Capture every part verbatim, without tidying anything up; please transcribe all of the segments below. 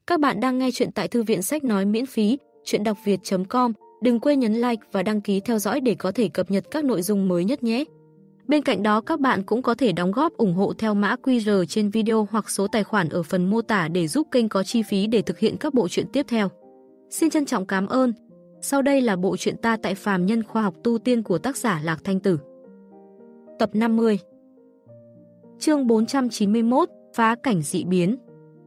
Các bạn đang nghe chuyện tại thư viện sách nói miễn phí, chuyện đọc việt chấm com. Đừng quên nhấn like và đăng ký theo dõi để có thể cập nhật các nội dung mới nhất nhé. Bên cạnh đó các bạn cũng có thể đóng góp ủng hộ theo mã quy rờ trên video hoặc số tài khoản ở phần mô tả để giúp kênh có chi phí để thực hiện các bộ truyện tiếp theo. Xin trân trọng cảm ơn. Sau đây là bộ truyện Ta tại phàm nhân khoa học tu tiên của tác giả Lạc Thanh Tử. Tập năm mươi. Chương bốn trăm chín mươi mốt, phá cảnh dị biến.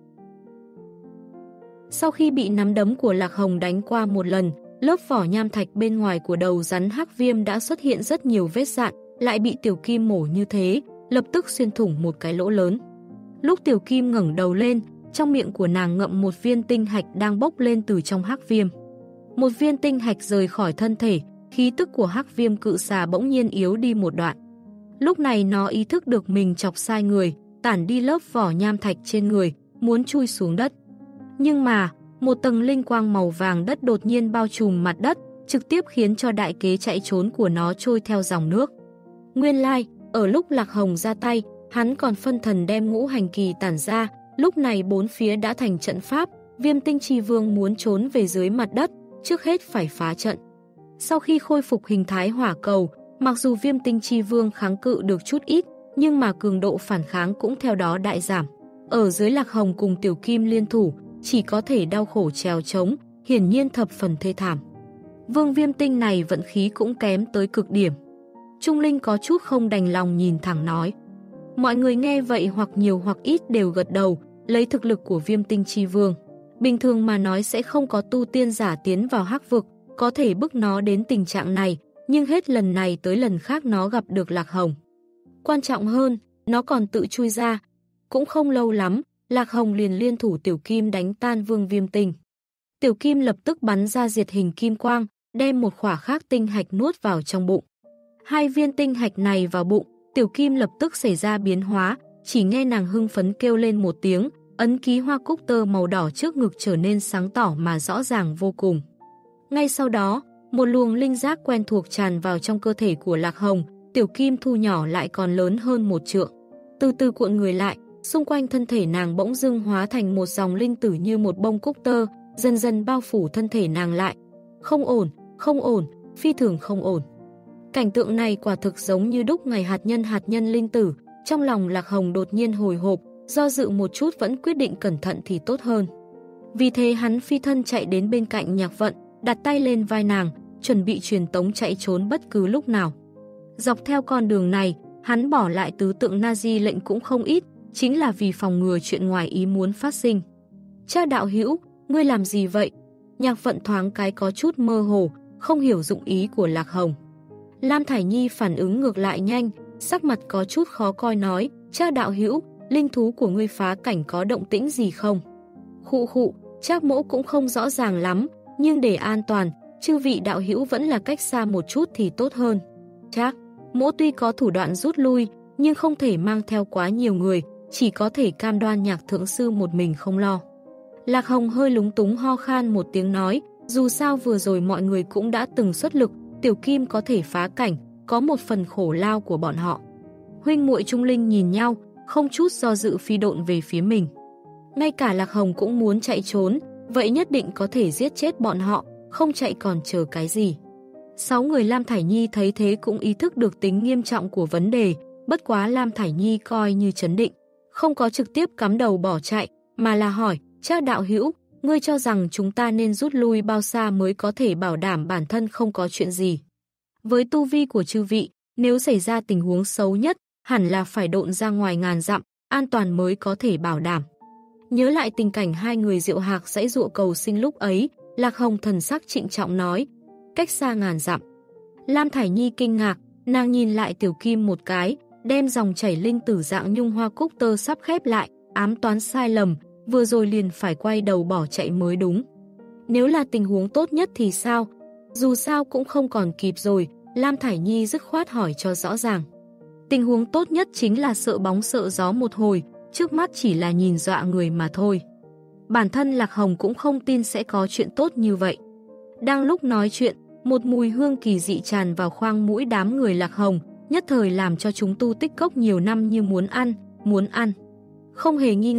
Sau khi bị nắm đấm của Lạc Hồng đánh qua một lần, lớp vỏ nham thạch bên ngoài của đầu rắn hắc viêm đã xuất hiện rất nhiều vết rạn, lại bị Tiểu Kim mổ như thế, lập tức xuyên thủng một cái lỗ lớn. Lúc Tiểu Kim ngẩng đầu lên, trong miệng của nàng ngậm một viên tinh hạch đang bốc lên từ trong hắc viêm. Một viên tinh hạch rời khỏi thân thể, khí tức của hắc viêm cự xà bỗng nhiên yếu đi một đoạn. Lúc này nó ý thức được mình chọc sai người, tản đi lớp vỏ nham thạch trên người, muốn chui xuống đất. Nhưng mà, một tầng linh quang màu vàng đất đột nhiên bao trùm mặt đất, trực tiếp khiến cho đại kế chạy trốn của nó trôi theo dòng nước. Nguyên lai, ở lúc Lạc Hồng ra tay, hắn còn phân thần đem ngũ hành kỳ tản ra, lúc này bốn phía đã thành trận pháp, Viêm Tinh Chi Vương muốn trốn về dưới mặt đất, trước hết phải phá trận. Sau khi khôi phục hình thái hỏa cầu, mặc dù Viêm Tinh Chi Vương kháng cự được chút ít, nhưng mà cường độ phản kháng cũng theo đó đại giảm. Ở dưới Lạc Hồng cùng Tiểu Kim liên thủ, chỉ có thể đau khổ trèo trống, hiển nhiên thập phần thê thảm. Vương Viêm Tinh này vận khí cũng kém tới cực điểm. Trung Linh có chút không đành lòng nhìn thẳng nói. Mọi người nghe vậy hoặc nhiều hoặc ít đều gật đầu, lấy thực lực của Viêm Tinh Chi Vương. Bình thường mà nói sẽ không có tu tiên giả tiến vào hắc vực, có thể bức nó đến tình trạng này, nhưng hết lần này tới lần khác nó gặp được Lạc Hồng. Quan trọng hơn, nó còn tự chui ra. Cũng không lâu lắm, Lạc Hồng liền liên thủ Tiểu Kim đánh tan Vương Viêm Tinh. Tiểu Kim lập tức bắn ra diệt hình kim quang, đem một khỏa khác tinh hạch nuốt vào trong bụng. Hai viên tinh hạch này vào bụng, Tiểu Kim lập tức xảy ra biến hóa, chỉ nghe nàng hưng phấn kêu lên một tiếng, ấn ký hoa cúc tơ màu đỏ trước ngực trở nên sáng tỏ mà rõ ràng vô cùng. Ngay sau đó, một luồng linh giác quen thuộc tràn vào trong cơ thể của Lạc Hồng, Tiểu Kim thu nhỏ lại còn lớn hơn một trượng. Từ từ cuộn người lại, xung quanh thân thể nàng bỗng dưng hóa thành một dòng linh tử như một bông cúc tơ, dần dần bao phủ thân thể nàng lại. Không ổn, không ổn, phi thường không ổn. Cảnh tượng này quả thực giống như đúc ngày hạt nhân hạt nhân linh tử, trong lòng Lạc Hồng đột nhiên hồi hộp, do dự một chút vẫn quyết định cẩn thận thì tốt hơn. Vì thế hắn phi thân chạy đến bên cạnh Nhạc Vận, đặt tay lên vai nàng, chuẩn bị truyền tống chạy trốn bất cứ lúc nào. Dọc theo con đường này, hắn bỏ lại tứ tượng Nazi lệnh cũng không ít, chính là vì phòng ngừa chuyện ngoài ý muốn phát sinh. Cha đạo hữu, ngươi làm gì vậy? Nhạc Vận thoáng cái có chút mơ hồ, không hiểu dụng ý của Lạc Hồng. Lam Thải Nhi phản ứng ngược lại nhanh, sắc mặt có chút khó coi nói, cha đạo hữu, linh thú của ngươi phá cảnh có động tĩnh gì không? Khụ khụ, Trác Mỗ cũng không rõ ràng lắm, nhưng để an toàn, chư vị đạo hữu vẫn là cách xa một chút thì tốt hơn. Trác Mỗ tuy có thủ đoạn rút lui, nhưng không thể mang theo quá nhiều người, chỉ có thể cam đoan Nhạc thượng sư một mình không lo. Lạc Hồng hơi lúng túng ho khan một tiếng nói, dù sao vừa rồi mọi người cũng đã từng xuất lực, Tiểu Kim có thể phá cảnh, có một phần khổ lao của bọn họ. Huynh muội Trung Linh nhìn nhau, không chút do dự phi độn về phía mình. Ngay cả Lạc Hồng cũng muốn chạy trốn, vậy nhất định có thể giết chết bọn họ, không chạy còn chờ cái gì. Sáu người Lam Thải Nhi thấy thế cũng ý thức được tính nghiêm trọng của vấn đề, bất quá Lam Thải Nhi coi như trấn định, không có trực tiếp cắm đầu bỏ chạy, mà là hỏi, Trác đạo hữu, ngươi cho rằng chúng ta nên rút lui bao xa mới có thể bảo đảm bản thân không có chuyện gì? Với tu vi của chư vị, nếu xảy ra tình huống xấu nhất, hẳn là phải độn ra ngoài ngàn dặm, an toàn mới có thể bảo đảm. Nhớ lại tình cảnh hai người Diệu Hạc giãy giụa cầu sinh lúc ấy, Lạc Hồng thần sắc trịnh trọng nói, cách xa ngàn dặm. Lam Thải Nhi kinh ngạc, nàng nhìn lại Tiểu Kim một cái, đem dòng chảy linh tử dạng nhung hoa cúc tơ sắp khép lại, ám toán sai lầm, vừa rồi liền phải quay đầu bỏ chạy mới đúng. Nếu là tình huống tốt nhất thì sao? Dù sao cũng không còn kịp rồi, Lam Thải Nhi dứt khoát hỏi cho rõ ràng. Tình huống tốt nhất chính là sợ bóng sợ gió một hồi, trước mắt chỉ là nhìn dọa người mà thôi. Bản thân Lạc Hồng cũng không tin sẽ có chuyện tốt như vậy. Đang lúc nói chuyện, một mùi hương kỳ dị tràn vào khoang mũi đám người Lạc Hồng, nhất thời làm cho chúng tu tích cốc nhiều năm như muốn ăn, muốn ăn. Không hề nghi ngờ,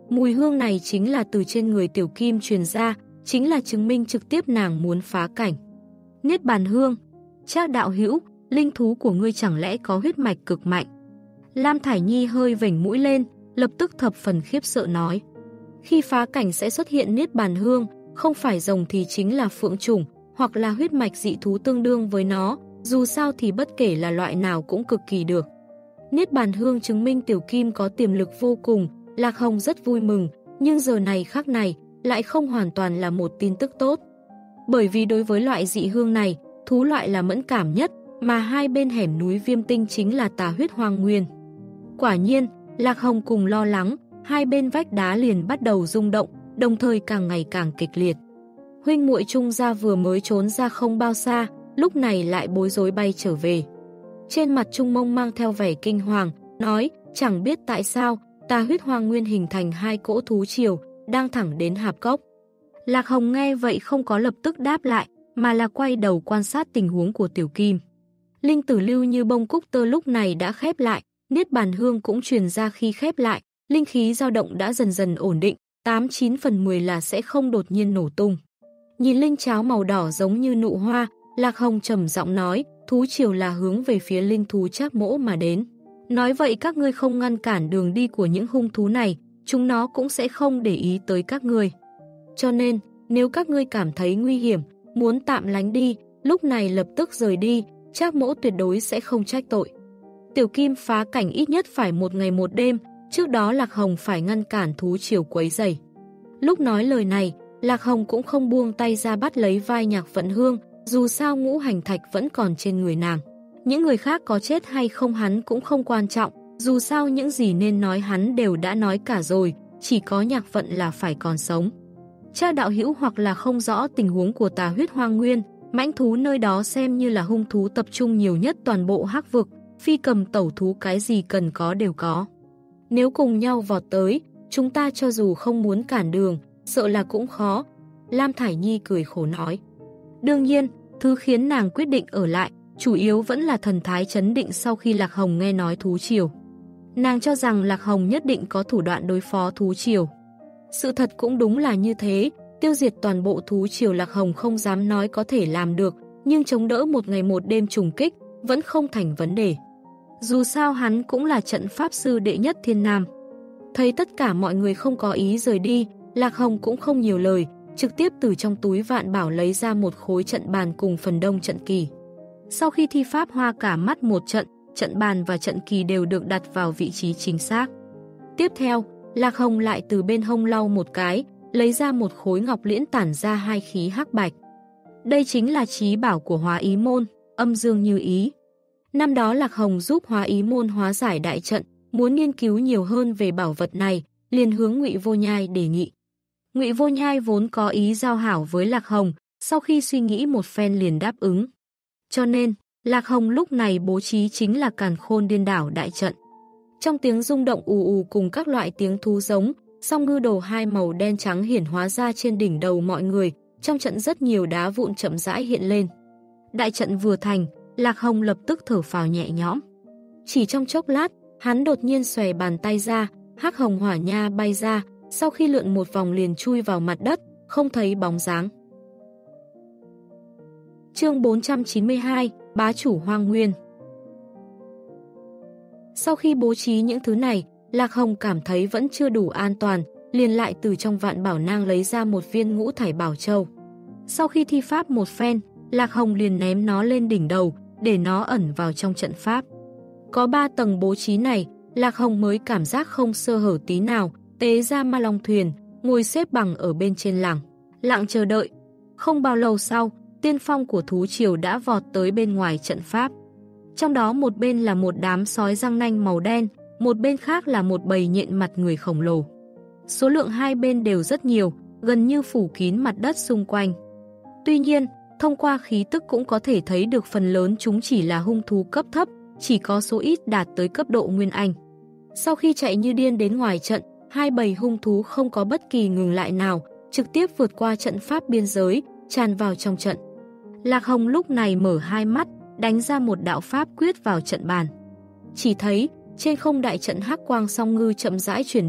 Mùi hương này chính là từ trên người Tiểu Kim truyền ra, chính là chứng minh trực tiếp nàng muốn phá cảnh. Niết bàn hương, Trác đạo hữu, linh thú của ngươi chẳng lẽ có huyết mạch cực mạnh? Lam Thải Nhi hơi vểnh mũi lên, lập tức thập phần khiếp sợ nói. Khi phá cảnh sẽ xuất hiện niết bàn hương, không phải rồng thì chính là phượng trùng, hoặc là huyết mạch dị thú tương đương với nó, dù sao thì bất kể là loại nào cũng cực kỳ được. Niết bàn hương chứng minh Tiểu Kim có tiềm lực vô cùng, Lạc Hồng rất vui mừng, nhưng giờ này khắc này lại không hoàn toàn là một tin tức tốt. Bởi vì đối với loại dị hương này, thú loại là mẫn cảm nhất, mà hai bên hẻm núi Viêm Tinh chính là tà huyết hoang nguyên. Quả nhiên, Lạc Hồng cùng lo lắng, hai bên vách đá liền bắt đầu rung động, đồng thời càng ngày càng kịch liệt. Huynh muội Trung gia vừa mới trốn ra không bao xa, lúc này lại bối rối bay trở về. Trên mặt Trung Mông mang theo vẻ kinh hoàng, nói, chẳng biết tại sao, tà huyết hoang nguyên hình thành hai cỗ thú triều, đang thẳng đến hạp cốc. Lạc Hồng nghe vậy không có lập tức đáp lại, mà là quay đầu quan sát tình huống của Tiểu Kim. Linh tử lưu như bông cúc tơ lúc này đã khép lại, niết bàn hương cũng truyền ra khi khép lại, linh khí dao động đã dần dần ổn định, tám chín phần mười là sẽ không đột nhiên nổ tung. Nhìn linh cháo màu đỏ giống như nụ hoa, Lạc Hồng trầm giọng nói, thú triều là hướng về phía linh thú Trác Mỗ mà đến. Nói vậy các ngươi không ngăn cản đường đi của những hung thú này, chúng nó cũng sẽ không để ý tới các ngươi. Cho nên, nếu các ngươi cảm thấy nguy hiểm, muốn tạm lánh đi, lúc này lập tức rời đi, Trác Mỗ tuyệt đối sẽ không trách tội. Tiểu Kim phá cảnh ít nhất phải một ngày một đêm, trước đó Lạc Hồng phải ngăn cản thú triều quấy rầy. Lúc nói lời này, Lạc Hồng cũng không buông tay ra bắt lấy vai Nhạc Vận Hương, dù sao ngũ hành thạch vẫn còn trên người nàng. Những người khác có chết hay không hắn cũng không quan trọng, dù sao những gì nên nói hắn đều đã nói cả rồi, chỉ có Nhạc Vận là phải còn sống. Trác đạo hữu hoặc là không rõ tình huống của tà huyết hoang nguyên, mãnh thú nơi đó xem như là hung thú tập trung nhiều nhất toàn bộ hắc vực, phi cầm tẩu thú cái gì cần có đều có. Nếu cùng nhau vọt tới, chúng ta cho dù không muốn cản đường, sợ là cũng khó. Lam Thải Nhi cười khổ nói. Đương nhiên, thứ khiến nàng quyết định ở lại, chủ yếu vẫn là thần thái chấn định sau khi Lạc Hồng nghe nói thú triều. Nàng cho rằng Lạc Hồng nhất định có thủ đoạn đối phó thú triều. Sự thật cũng đúng là như thế, tiêu diệt toàn bộ thú triều Lạc Hồng không dám nói có thể làm được, nhưng chống đỡ một ngày một đêm trùng kích vẫn không thành vấn đề. Dù sao hắn cũng là trận pháp sư đệ nhất thiên nam. Thấy tất cả mọi người không có ý rời đi, Lạc Hồng cũng không nhiều lời, trực tiếp từ trong túi vạn bảo lấy ra một khối trận bàn cùng phần đông trận kỳ. Sau khi thi pháp hoa cả mắt một trận, trận bàn và trận kỳ đều được đặt vào vị trí chính xác. Tiếp theo, Lạc Hồng lại từ bên hông lau một cái, lấy ra một khối ngọc liễn tản ra hai khí hắc bạch. Đây chính là chí bảo của Hóa Ý môn, âm dương như ý. Năm đó Lạc Hồng giúp Hóa Ý môn hóa giải đại trận, muốn nghiên cứu nhiều hơn về bảo vật này, liền hướng Ngụy Vô Nhai đề nghị. Ngụy Vô Nhai vốn có ý giao hảo với Lạc Hồng, sau khi suy nghĩ một phen liền đáp ứng. Cho nên, Lạc Hồng lúc này bố trí chính là Càn Khôn Điên Đảo đại trận. Trong tiếng rung động ù ù cùng các loại tiếng thú giống, song ngư đồ hai màu đen trắng hiển hóa ra trên đỉnh đầu mọi người, trong trận rất nhiều đá vụn chậm rãi hiện lên. Đại trận vừa thành, Lạc Hồng lập tức thở phào nhẹ nhõm. Chỉ trong chốc lát, hắn đột nhiên xòe bàn tay ra, hắc hồng hỏa nha bay ra, sau khi lượn một vòng liền chui vào mặt đất, không thấy bóng dáng. Chương bốn trăm chín mươi hai, Bá chủ Hoang Nguyên. Sau khi bố trí những thứ này, Lạc Hồng cảm thấy vẫn chưa đủ an toàn, liền lại từ trong vạn bảo nang lấy ra một viên ngũ thải bảo châu. Sau khi thi pháp một phen, Lạc Hồng liền ném nó lên đỉnh đầu, để nó ẩn vào trong trận pháp. Có ba tầng bố trí này, Lạc Hồng mới cảm giác không sơ hở tí nào, tế ra ma long thuyền, ngồi xếp bằng ở bên trên làng, lặng chờ đợi. Không bao lâu sau, tiên phong của thú triều đã vọt tới bên ngoài trận pháp. Trong đó một bên là một đám sói răng nanh màu đen, một bên khác là một bầy nhện mặt người khổng lồ. Số lượng hai bên đều rất nhiều, gần như phủ kín mặt đất xung quanh. Tuy nhiên, thông qua khí tức cũng có thể thấy được phần lớn chúng chỉ là hung thú cấp thấp, chỉ có số ít đạt tới cấp độ Nguyên Anh. Sau khi chạy như điên đến ngoài trận, hai bầy hung thú không có bất kỳ ngừng lại nào, trực tiếp vượt qua trận pháp biên giới, tràn vào trong trận. Lạc Hồng lúc này mở hai mắt, đánh ra một đạo pháp quyết vào trận bàn. Chỉ thấy, trên không đại trận hắc quang song ngư chậm rãi chuyển động,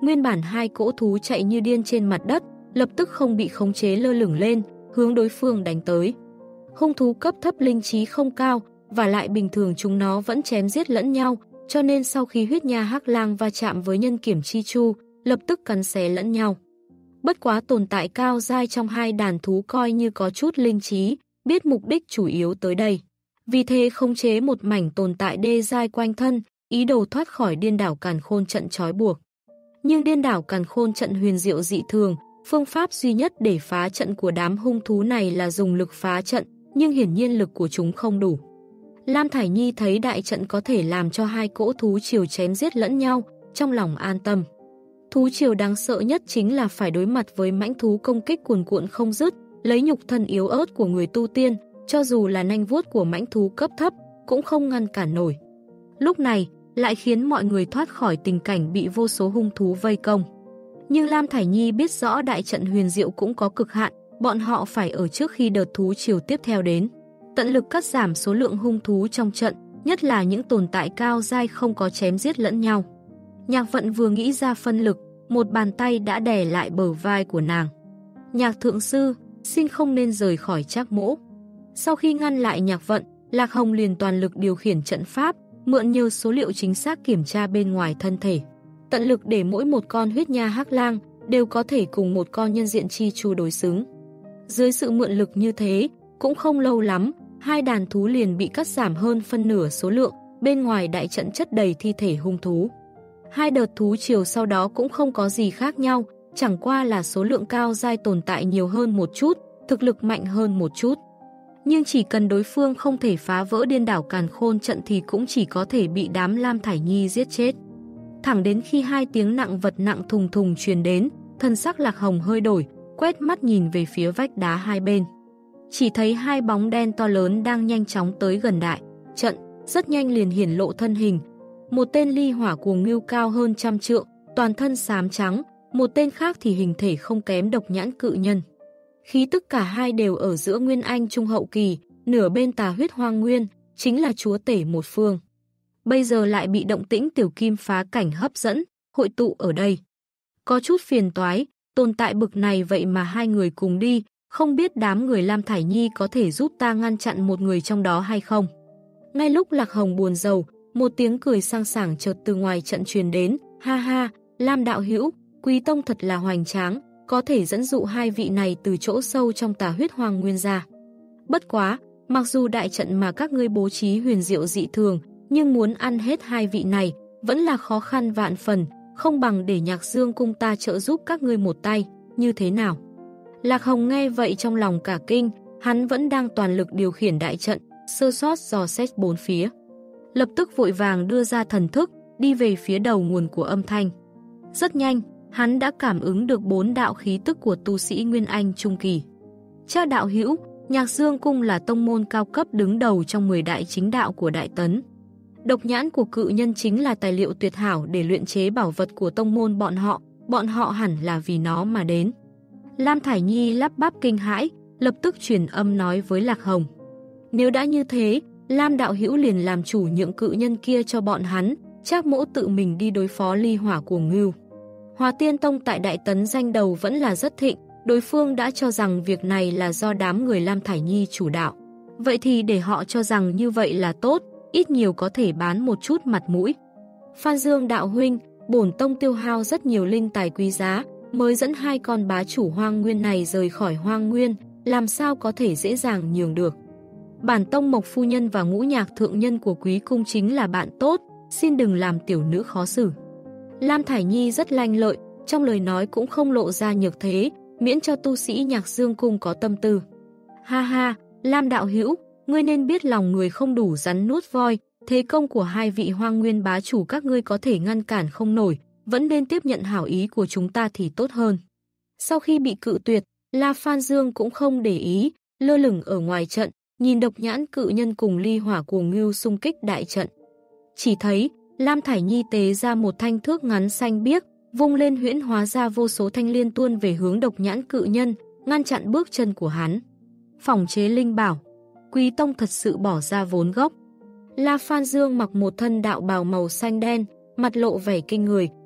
Nguyên bản hai cỗ thú chạy như điên trên mặt đất, lập tức không bị khống chế lơ lửng lên, hướng đối phương đánh tới. Hung thú cấp thấp linh trí không cao, và lại bình thường chúng nó vẫn chém giết lẫn nhau, cho nên sau khi huyết nha hắc lang va chạm với nhân kiểm chi chu, lập tức cắn xé lẫn nhau. Bất quá tồn tại cao giai trong hai đàn thú coi như có chút linh trí, biết mục đích chủ yếu tới đây. Vì thế khống chế một mảnh tồn tại đê giai quanh thân, ý đồ thoát khỏi điên đảo càn khôn trận trói buộc. Nhưng điên đảo càn khôn trận huyền diệu dị thường, phương pháp duy nhất để phá trận của đám hung thú này là dùng lực phá trận, nhưng hiển nhiên lực của chúng không đủ. Lam Thải Nhi thấy đại trận có thể làm cho hai cỗ thú triều chém giết lẫn nhau, trong lòng an tâm. Thú triều đáng sợ nhất chính là phải đối mặt với mãnh thú công kích cuồn cuộn không dứt, lấy nhục thân yếu ớt của người tu tiên, cho dù là nanh vuốt của mãnh thú cấp thấp, cũng không ngăn cản nổi. Lúc này, lại khiến mọi người thoát khỏi tình cảnh bị vô số hung thú vây công. Nhưng Lam Thải Nhi biết rõ đại trận huyền diệu cũng có cực hạn, bọn họ phải ở trước khi đợt thú triều tiếp theo đến. Tận lực cắt giảm số lượng hung thú trong trận, nhất là những tồn tại cao giai không có chém giết lẫn nhau. Nhạc Vận vừa nghĩ ra phân lực, một bàn tay đã đè lại bờ vai của nàng. Nhạc thượng sư, xin không nên rời khỏi Trác Mỗ. Sau khi ngăn lại Nhạc Vận, Lạc Hồng liền toàn lực điều khiển trận pháp, mượn nhờ số liệu chính xác kiểm tra bên ngoài thân thể. Tận lực để mỗi một con huyết nha hắc lang đều có thể cùng một con nhân diện chi chu đối xứng. Dưới sự mượn lực như thế, cũng không lâu lắm, hai đàn thú liền bị cắt giảm hơn phân nửa số lượng, bên ngoài đại trận chất đầy thi thể hung thú. Hai đợt thú triều sau đó cũng không có gì khác nhau, chẳng qua là số lượng cao giai tồn tại nhiều hơn một chút, thực lực mạnh hơn một chút. Nhưng chỉ cần đối phương không thể phá vỡ điên đảo càn khôn trận thì cũng chỉ có thể bị đám Lam Thải Nhi giết chết. Thẳng đến khi hai tiếng nặng vật nặng thùng thùng truyền đến, thân sắc Lạc Hồng hơi đổi, quét mắt nhìn về phía vách đá hai bên. Chỉ thấy hai bóng đen to lớn đang nhanh chóng tới gần đại trận, rất nhanh liền hiển lộ thân hình. Một tên ly hỏa cuồng ngưu cao hơn trăm trượng, toàn thân xám trắng, một tên khác thì hình thể không kém độc nhãn cự nhân. Khí tức cả hai đều ở giữa Nguyên Anh trung hậu kỳ, nửa bên tà huyết hoang nguyên, chính là chúa tể một phương. Bây giờ lại bị động tĩnh tiểu kim phá cảnh hấp dẫn, hội tụ ở đây. Có chút phiền toái, tồn tại bực này vậy mà hai người cùng đi, không biết đám người Lam Thải Nhi có thể giúp ta ngăn chặn một người trong đó hay không. Ngay lúc Lạc Hồng buồn rầu, một tiếng cười sang sảng chợt từ ngoài trận truyền đến, ha ha, Lam đạo hữu, Quý tông thật là hoành tráng, có thể dẫn dụ hai vị này từ chỗ sâu trong tà huyết hoang nguyên ra. Bất quá, mặc dù đại trận mà các ngươi bố trí huyền diệu dị thường, nhưng muốn ăn hết hai vị này vẫn là khó khăn vạn phần, không bằng để Nhạc Dương cung ta trợ giúp các ngươi một tay, như thế nào? Lạc Hồng nghe vậy trong lòng cả kinh, hắn vẫn đang toàn lực điều khiển đại trận, sơ sót dò xét bốn phía. Lập tức vội vàng đưa ra thần thức, đi về phía đầu nguồn của âm thanh. Rất nhanh, hắn đã cảm ứng được bốn đạo khí tức của tu sĩ Nguyên Anh Trung Kỳ. Cha đạo hữu, Nhạc Dương cung là tông môn cao cấp đứng đầu trong mười đại chính đạo của Đại Tấn. Độc nhãn của cự nhân chính là tài liệu tuyệt hảo để luyện chế bảo vật của tông môn bọn họ, bọn họ hẳn là vì nó mà đến. Lam Thải Nhi lắp bắp kinh hãi, lập tức truyền âm nói với Lạc Hồng. Nếu đã như thế, Lam đạo hữu liền làm chủ những cự nhân kia cho bọn hắn, Trác Mỗ tự mình đi đối phó ly hỏa cuồng ngưu. Hòa Tiên Tông tại Đại Tấn danh đầu vẫn là rất thịnh, đối phương đã cho rằng việc này là do đám người Lam Thải Nhi chủ đạo. Vậy thì để họ cho rằng như vậy là tốt, ít nhiều có thể bán một chút mặt mũi. Phan Dương đạo huynh, bổn tông tiêu hao rất nhiều linh tài quý giá, mới dẫn hai con bá chủ hoang nguyên này rời khỏi hoang nguyên, làm sao có thể dễ dàng nhường được. Bản tông Mộc phu nhân và Ngũ Nhạc thượng nhân của quý cung chính là bạn tốt, xin đừng làm tiểu nữ khó xử. Lam Thải Nhi rất lanh lợi, trong lời nói cũng không lộ ra nhược thế, miễn cho tu sĩ Nhạc Dương cung có tâm tư. Ha ha, Lam đạo hữu, ngươi nên biết lòng người không đủ rắn nuốt voi, thế công của hai vị hoang nguyên bá chủ các ngươi có thể ngăn cản không nổi, vẫn nên tiếp nhận hảo ý của chúng ta thì tốt hơn. Sau khi bị cự tuyệt, La Phan Dương cũng không để ý, lơ lửng ở ngoài trận, nhìn độc nhãn cự nhân cùng ly hỏa cuồng ngưu xung kích đại trận. Chỉ thấy, Lam Thải Nhi tế ra một thanh thước ngắn xanh biếc, vung lên huyễn hóa ra vô số thanh liên tuôn về hướng độc nhãn cự nhân, ngăn chặn bước chân của hắn. Phòng chế linh bảo, Quý tông thật sự bỏ ra vốn gốc. La Phan Dương mặc một thân đạo bào màu xanh đen, mặt lộ vẻ kinh người,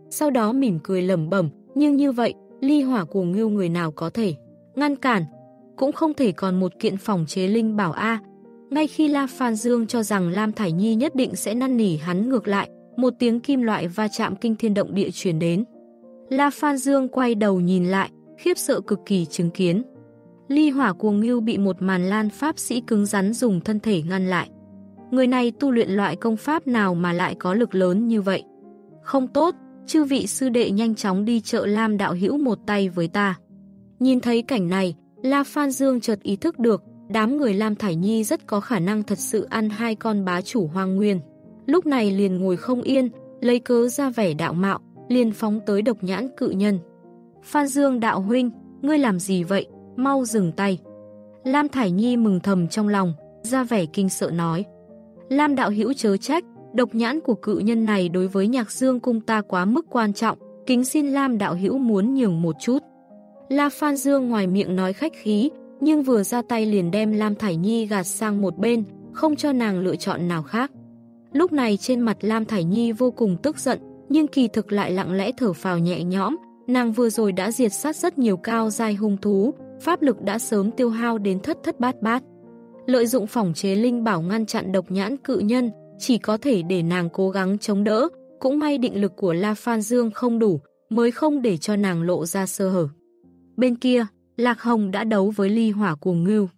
sau đó mỉm cười lẩm bẩm, nhưng như vậy, ly hỏa cuồng ngưu người nào có thể ngăn cản, cũng không thể còn một kiện phòng chế linh bảo a. Ngay khi La Phan Dương cho rằng Lam Thải Nhi nhất định sẽ năn nỉ hắn ngược lại, một tiếng kim loại va chạm kinh thiên động địa truyền đến. La Phan Dương quay đầu nhìn lại, khiếp sợ cực kỳ chứng kiến. Ly hỏa cuồng ngưu bị một màn lan pháp sĩ cứng rắn dùng thân thể ngăn lại. Người này tu luyện loại công pháp nào mà lại có lực lớn như vậy? Không tốt, chư vị sư đệ nhanh chóng đi chợ Lam đạo hữu một tay với ta. Nhìn thấy cảnh này, La Phan Dương chợt ý thức được, đám người Lam Thải Nhi rất có khả năng thật sự ăn hai con bá chủ hoang nguyên. Lúc này liền ngồi không yên, lấy cớ ra vẻ đạo mạo, liền phóng tới Độc Nhãn cự nhân. Phan Dương đạo huynh, ngươi làm gì vậy? Mau dừng tay. Lam Thải Nhi mừng thầm trong lòng, ra vẻ kinh sợ nói. Lam đạo hữu chớ trách, độc nhãn của cự nhân này đối với Nhạc Dương cung ta quá mức quan trọng, kính xin Lam đạo hữu muốn nhường một chút. La Phan Dương ngoài miệng nói khách khí, nhưng vừa ra tay liền đem Lam Thải Nhi gạt sang một bên, không cho nàng lựa chọn nào khác. Lúc này trên mặt Lam Thải Nhi vô cùng tức giận, nhưng kỳ thực lại lặng lẽ thở phào nhẹ nhõm, nàng vừa rồi đã diệt sát rất nhiều cao giai hung thú, pháp lực đã sớm tiêu hao đến thất thất bát bát. Lợi dụng phỏng chế linh bảo ngăn chặn độc nhãn cự nhân, chỉ có thể để nàng cố gắng chống đỡ, cũng may định lực của La Phan Dương không đủ, mới không để cho nàng lộ ra sơ hở. Bên kia, Lạc Hồng đã đấu với ly hỏa cuồng ngưu.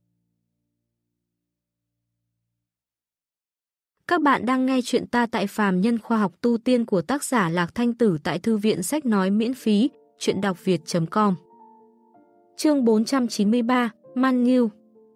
Các bạn đang nghe chuyện ta tại Phàm Nhân Khoa học Tu Tiên của tác giả Lạc Thanh Tử tại Thư viện Sách Nói miễn phí, chuyện đọc việt chấm com. Chương bốn trăm chín mươi ba, Man Ngưu.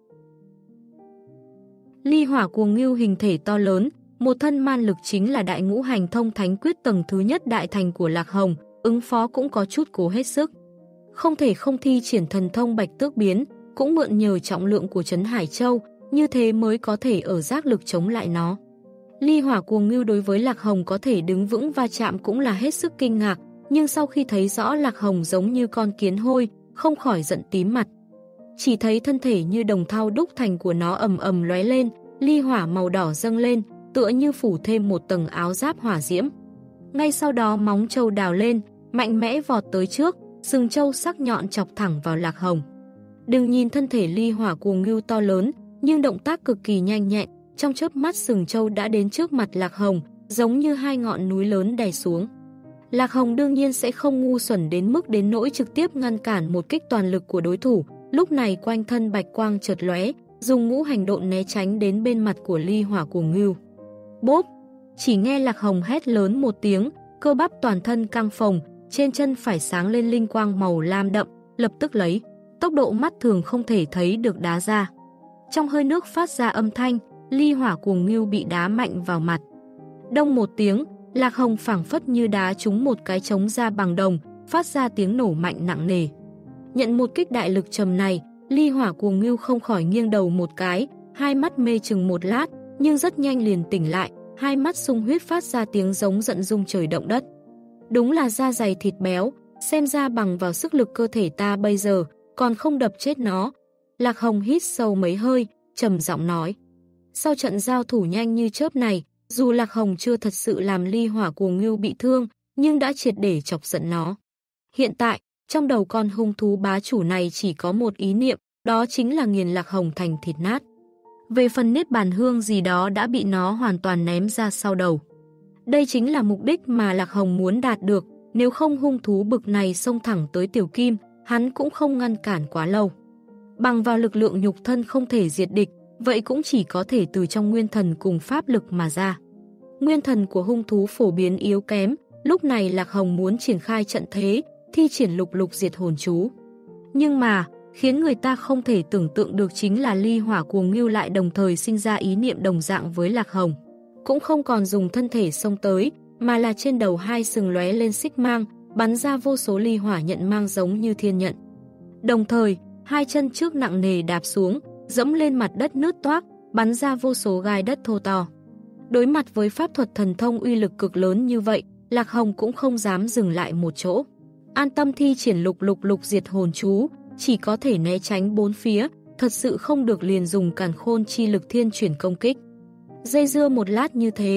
Ly hỏa cuồng ngưu hình thể to lớn, một thân man lực chính là đại ngũ hành thông thánh quyết tầng thứ nhất đại thành của Lạc Hồng, ứng phó cũng có chút cố hết sức. Không thể không thi triển thần thông bạch tước biến, cũng mượn nhờ trọng lượng của Trấn Hải Châu, như thế mới có thể ở giác lực chống lại nó. Ly hỏa cuồng ngưu đối với Lạc Hồng có thể đứng vững va chạm cũng là hết sức kinh ngạc, nhưng sau khi thấy rõ Lạc Hồng giống như con kiến hôi, không khỏi giận tím mặt. Chỉ thấy thân thể như đồng thau đúc thành của nó ầm ầm lóe lên, ly hỏa màu đỏ dâng lên, tựa như phủ thêm một tầng áo giáp hỏa diễm. Ngay sau đó móng trâu đào lên, mạnh mẽ vọt tới trước, sừng trâu sắc nhọn chọc thẳng vào Lạc Hồng. Đừng nhìn thân thể ly hỏa cuồng ngưu to lớn, nhưng động tác cực kỳ nhanh nhẹn, trong chớp mắt sừng trâu đã đến trước mặt Lạc Hồng, giống như hai ngọn núi lớn đè xuống. Lạc Hồng đương nhiên sẽ không ngu xuẩn đến mức đến nỗi trực tiếp ngăn cản một kích toàn lực của đối thủ, lúc này quanh thân bạch quang chợt lóe, dùng ngũ hành độn né tránh đến bên mặt của ly hỏa cuồng ngưu. Bốp! Chỉ nghe Lạc Hồng hét lớn một tiếng, cơ bắp toàn thân căng phồng, trên chân phải sáng lên linh quang màu lam đậm, lập tức lấy tốc độ mắt thường không thể thấy được đá ra. Trong hơi nước phát ra âm thanh, ly hỏa cuồng ngưu bị đá mạnh vào mặt. Đông một tiếng, Lạc Hồng phảng phất như đá trúng một cái trống ra bằng đồng, phát ra tiếng nổ mạnh nặng nề. Nhận một kích đại lực trầm này, ly hỏa cuồng ngưu không khỏi nghiêng đầu một cái, hai mắt mê chừng một lát, nhưng rất nhanh liền tỉnh lại, hai mắt sung huyết phát ra tiếng giống giận rung trời động đất. Đúng là da dày thịt béo, xem ra bằng vào sức lực cơ thể ta bây giờ, còn không đập chết nó. Lạc Hồng hít sâu mấy hơi, trầm giọng nói. Sau trận giao thủ nhanh như chớp này, dù Lạc Hồng chưa thật sự làm ly hỏa cuồng ngưu bị thương, nhưng đã triệt để chọc giận nó. Hiện tại, trong đầu con hung thú bá chủ này chỉ có một ý niệm, đó chính là nghiền Lạc Hồng thành thịt nát. Về phần niết bàn hương gì đó đã bị nó hoàn toàn ném ra sau đầu. Đây chính là mục đích mà Lạc Hồng muốn đạt được, nếu không hung thú bực này xông thẳng tới Tiểu Kim, hắn cũng không ngăn cản quá lâu. Bằng vào lực lượng nhục thân không thể diệt địch, vậy cũng chỉ có thể từ trong nguyên thần cùng pháp lực mà ra. Nguyên thần của hung thú phổ biến yếu kém, lúc này Lạc Hồng muốn triển khai trận thế, thi triển lục lục diệt hồn chú. Nhưng mà, khiến người ta không thể tưởng tượng được chính là ly hỏa cuồng ngưu lại đồng thời sinh ra ý niệm đồng dạng với Lạc Hồng. Cũng không còn dùng thân thể xông tới, mà là trên đầu hai sừng lóe lên xích mang, bắn ra vô số ly hỏa nhận mang giống như thiên nhận. Đồng thời, hai chân trước nặng nề đạp xuống, dẫm lên mặt đất nứt toác, bắn ra vô số gai đất thô to. Đối mặt với pháp thuật thần thông uy lực cực lớn như vậy, Lạc Hồng cũng không dám dừng lại một chỗ. An tâm thi triển lục lục lục diệt hồn chú, chỉ có thể né tránh bốn phía, thật sự không được liền dùng càn khôn chi lực thiên chuyển công kích. Dây dưa một lát như thế,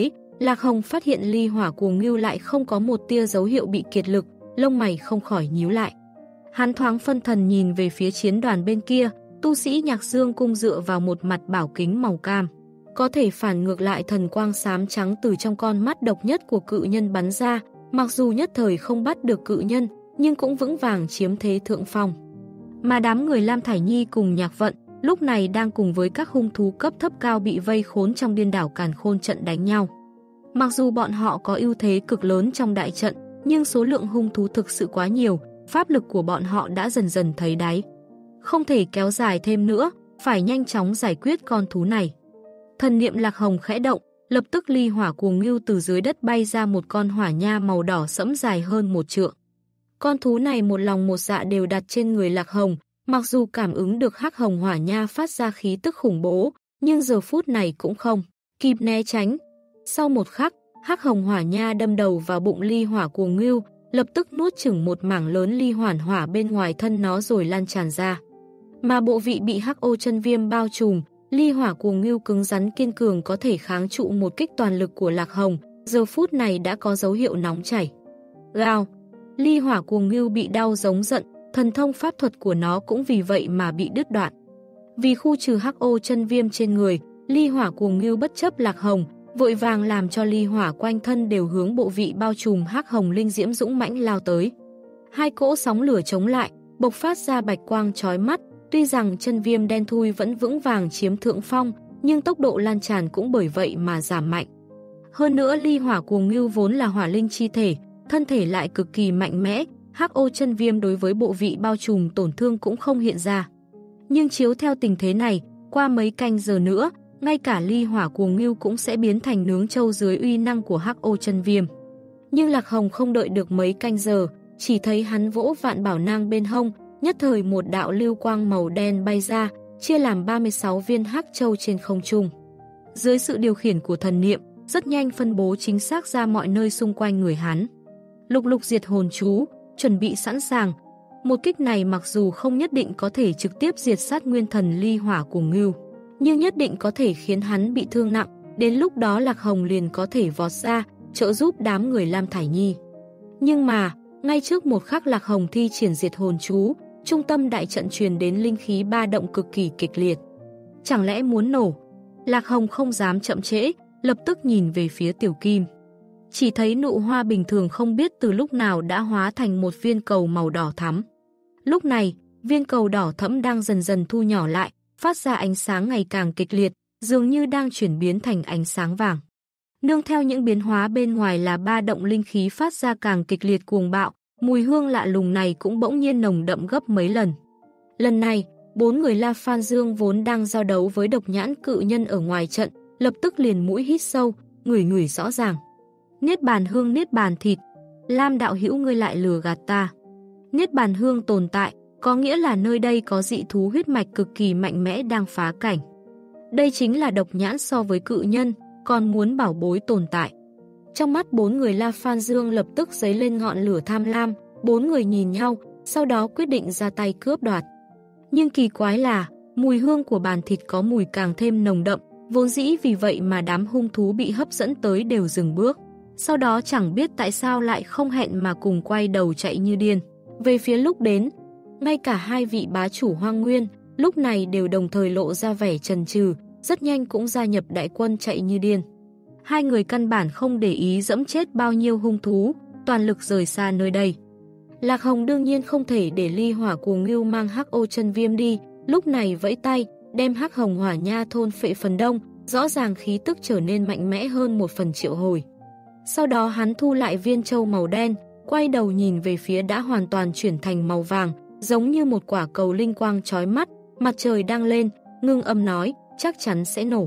Lạc Hồng phát hiện ly hỏa cuồng ngưu lại không có một tia dấu hiệu bị kiệt lực, lông mày không khỏi nhíu lại. Hắn thoáng phân thần nhìn về phía chiến đoàn bên kia, tu sĩ Nhạc Dương cung dựa vào một mặt bảo kính màu cam. Có thể phản ngược lại thần quang xám trắng từ trong con mắt độc nhất của cự nhân bắn ra, mặc dù nhất thời không bắt được cự nhân, nhưng cũng vững vàng chiếm thế thượng phong. Mà đám người Lam Thải Nhi cùng Nhạc Vận, lúc này đang cùng với các hung thú cấp thấp cao bị vây khốn trong điên đảo Càn Khôn trận đánh nhau. Mặc dù bọn họ có ưu thế cực lớn trong đại trận, nhưng số lượng hung thú thực sự quá nhiều, pháp lực của bọn họ đã dần dần thấy đáy. Không thể kéo dài thêm nữa, phải nhanh chóng giải quyết con thú này. Thần niệm Lạc Hồng khẽ động, lập tức ly hỏa cuồng ngưu từ dưới đất bay ra một con hỏa nha màu đỏ sẫm dài hơn một trượng. Con thú này một lòng một dạ đều đặt trên người Lạc Hồng, mặc dù cảm ứng được hắc hồng hỏa nha phát ra khí tức khủng bố, nhưng giờ phút này cũng không kịp né tránh. Sau một khắc, hắc hồng hỏa nha đâm đầu vào bụng ly hỏa cuồng ngưu, lập tức nuốt chửng một mảng lớn ly hoàn hỏa bên ngoài thân nó rồi lan tràn ra. Mà bộ vị bị hắc ô chân viêm bao trùm, ly hỏa cuồng ngưu cứng rắn kiên cường có thể kháng trụ một kích toàn lực của Lạc Hồng, giờ phút này đã có dấu hiệu nóng chảy. Gào! Ly hỏa cuồng ngưu bị đau giống giận, thần thông pháp thuật của nó cũng vì vậy mà bị đứt đoạn. Vì khu trừ hắc ô chân viêm trên người, ly hỏa cuồng ngưu bất chấp Lạc Hồng, vội vàng làm cho ly hỏa quanh thân đều hướng bộ vị bao trùm hắc hồng linh diễm dũng mãnh lao tới. Hai cỗ sóng lửa chống lại, bộc phát ra bạch quang chói mắt, tuy rằng chân viêm đen thui vẫn vững vàng chiếm thượng phong, nhưng tốc độ lan tràn cũng bởi vậy mà giảm mạnh. Hơn nữa ly hỏa cuồng ngưu vốn là hỏa linh chi thể, thân thể lại cực kỳ mạnh mẽ, hắc ô chân viêm đối với bộ vị bao trùm tổn thương cũng không hiện ra. Nhưng chiếu theo tình thế này, qua mấy canh giờ nữa, ngay cả ly hỏa cuồng ngưu cũng sẽ biến thành nướng trâu dưới uy năng của hắc ô chân viêm. Nhưng Lạc Hồng không đợi được mấy canh giờ, chỉ thấy hắn vỗ vạn bảo nang bên hông, nhất thời một đạo lưu quang màu đen bay ra, chia làm ba mươi sáu viên hắc châu trên không trung. Dưới sự điều khiển của thần niệm, rất nhanh phân bố chính xác ra mọi nơi xung quanh người hắn. Lục lục diệt hồn chú, chuẩn bị sẵn sàng. Một kích này mặc dù không nhất định có thể trực tiếp diệt sát nguyên thần ly hỏa cuồng ngưu, nhưng nhất định có thể khiến hắn bị thương nặng, đến lúc đó Lạc Hồng liền có thể vọt ra, trợ giúp đám người Lam Thải Nhi. Nhưng mà, ngay trước một khắc Lạc Hồng thi triển diệt hồn chú, trung tâm đại trận truyền đến linh khí ba động cực kỳ kịch liệt. Chẳng lẽ muốn nổ? Lạc Hồng không dám chậm trễ, lập tức nhìn về phía Tiểu Kim. Chỉ thấy nụ hoa bình thường không biết từ lúc nào đã hóa thành một viên cầu màu đỏ thắm. Lúc này, viên cầu đỏ thẫm đang dần dần thu nhỏ lại, phát ra ánh sáng ngày càng kịch liệt, dường như đang chuyển biến thành ánh sáng vàng. Nương theo những biến hóa bên ngoài là ba động linh khí phát ra càng kịch liệt cuồng bạo, mùi hương lạ lùng này cũng bỗng nhiên nồng đậm gấp mấy lần. Lần này, bốn người La Phan Dương vốn đang giao đấu với độc nhãn cự nhân ở ngoài trận, lập tức liền mũi hít sâu, ngửi ngửi rõ ràng. Niết bàn hương, niết bàn thịt, Lam đạo hữu ngươi lại lừa gạt ta. Niết bàn hương tồn tại, có nghĩa là nơi đây có dị thú huyết mạch cực kỳ mạnh mẽ đang phá cảnh. Đây chính là độc nhãn so với cự nhân, còn muốn bảo bối tồn tại. Trong mắt bốn người La Phan Dương lập tức dấy lên ngọn lửa tham lam, bốn người nhìn nhau, sau đó quyết định ra tay cướp đoạt. Nhưng kỳ quái là, mùi hương của bàn thịt có mùi càng thêm nồng đậm, vốn dĩ vì vậy mà đám hung thú bị hấp dẫn tới đều dừng bước. Sau đó chẳng biết tại sao lại không hẹn mà cùng quay đầu chạy như điên về phía lúc đến. Ngay cả hai vị bá chủ Hoang Nguyên lúc này đều đồng thời lộ ra vẻ chần chừ, rất nhanh cũng gia nhập đại quân chạy như điên. Hai người căn bản không để ý dẫm chết bao nhiêu hung thú, toàn lực rời xa nơi đây. Lạc Hồng đương nhiên không thể để ly hỏa cuồng ngưu mang hắc ô chân viêm đi, lúc này vẫy tay, đem hắc hồng hỏa nha thôn phệ phần đông, rõ ràng khí tức trở nên mạnh mẽ hơn một phần triệu hồi. Sau đó hắn thu lại viên châu màu đen, quay đầu nhìn về phía đã hoàn toàn chuyển thành màu vàng, giống như một quả cầu linh quang chói mắt, mặt trời đang lên, ngưng âm nói, chắc chắn sẽ nổ.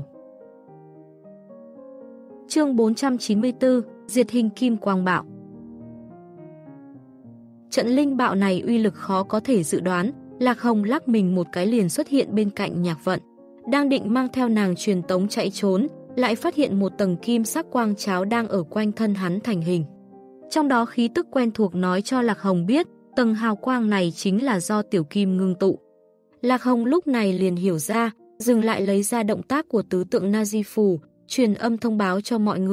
Chương bốn trăm chín mươi tư, Diệt hình kim quang bạo. Trận linh bạo này uy lực khó có thể dự đoán, Lạc Hồng lắc mình một cái liền xuất hiện bên cạnh Nhạc Vận. Đang định mang theo nàng truyền tống chạy trốn, lại phát hiện một tầng kim sắc quang cháo đang ở quanh thân hắn thành hình. Trong đó khí tức quen thuộc nói cho Lạc Hồng biết, tầng hào quang này chính là do tiểu kim ngưng tụ. Lạc Hồng lúc này liền hiểu ra, dừng lại lấy ra động tác của tứ tượng Nazi phù, truyền âm thông báo cho mọi người,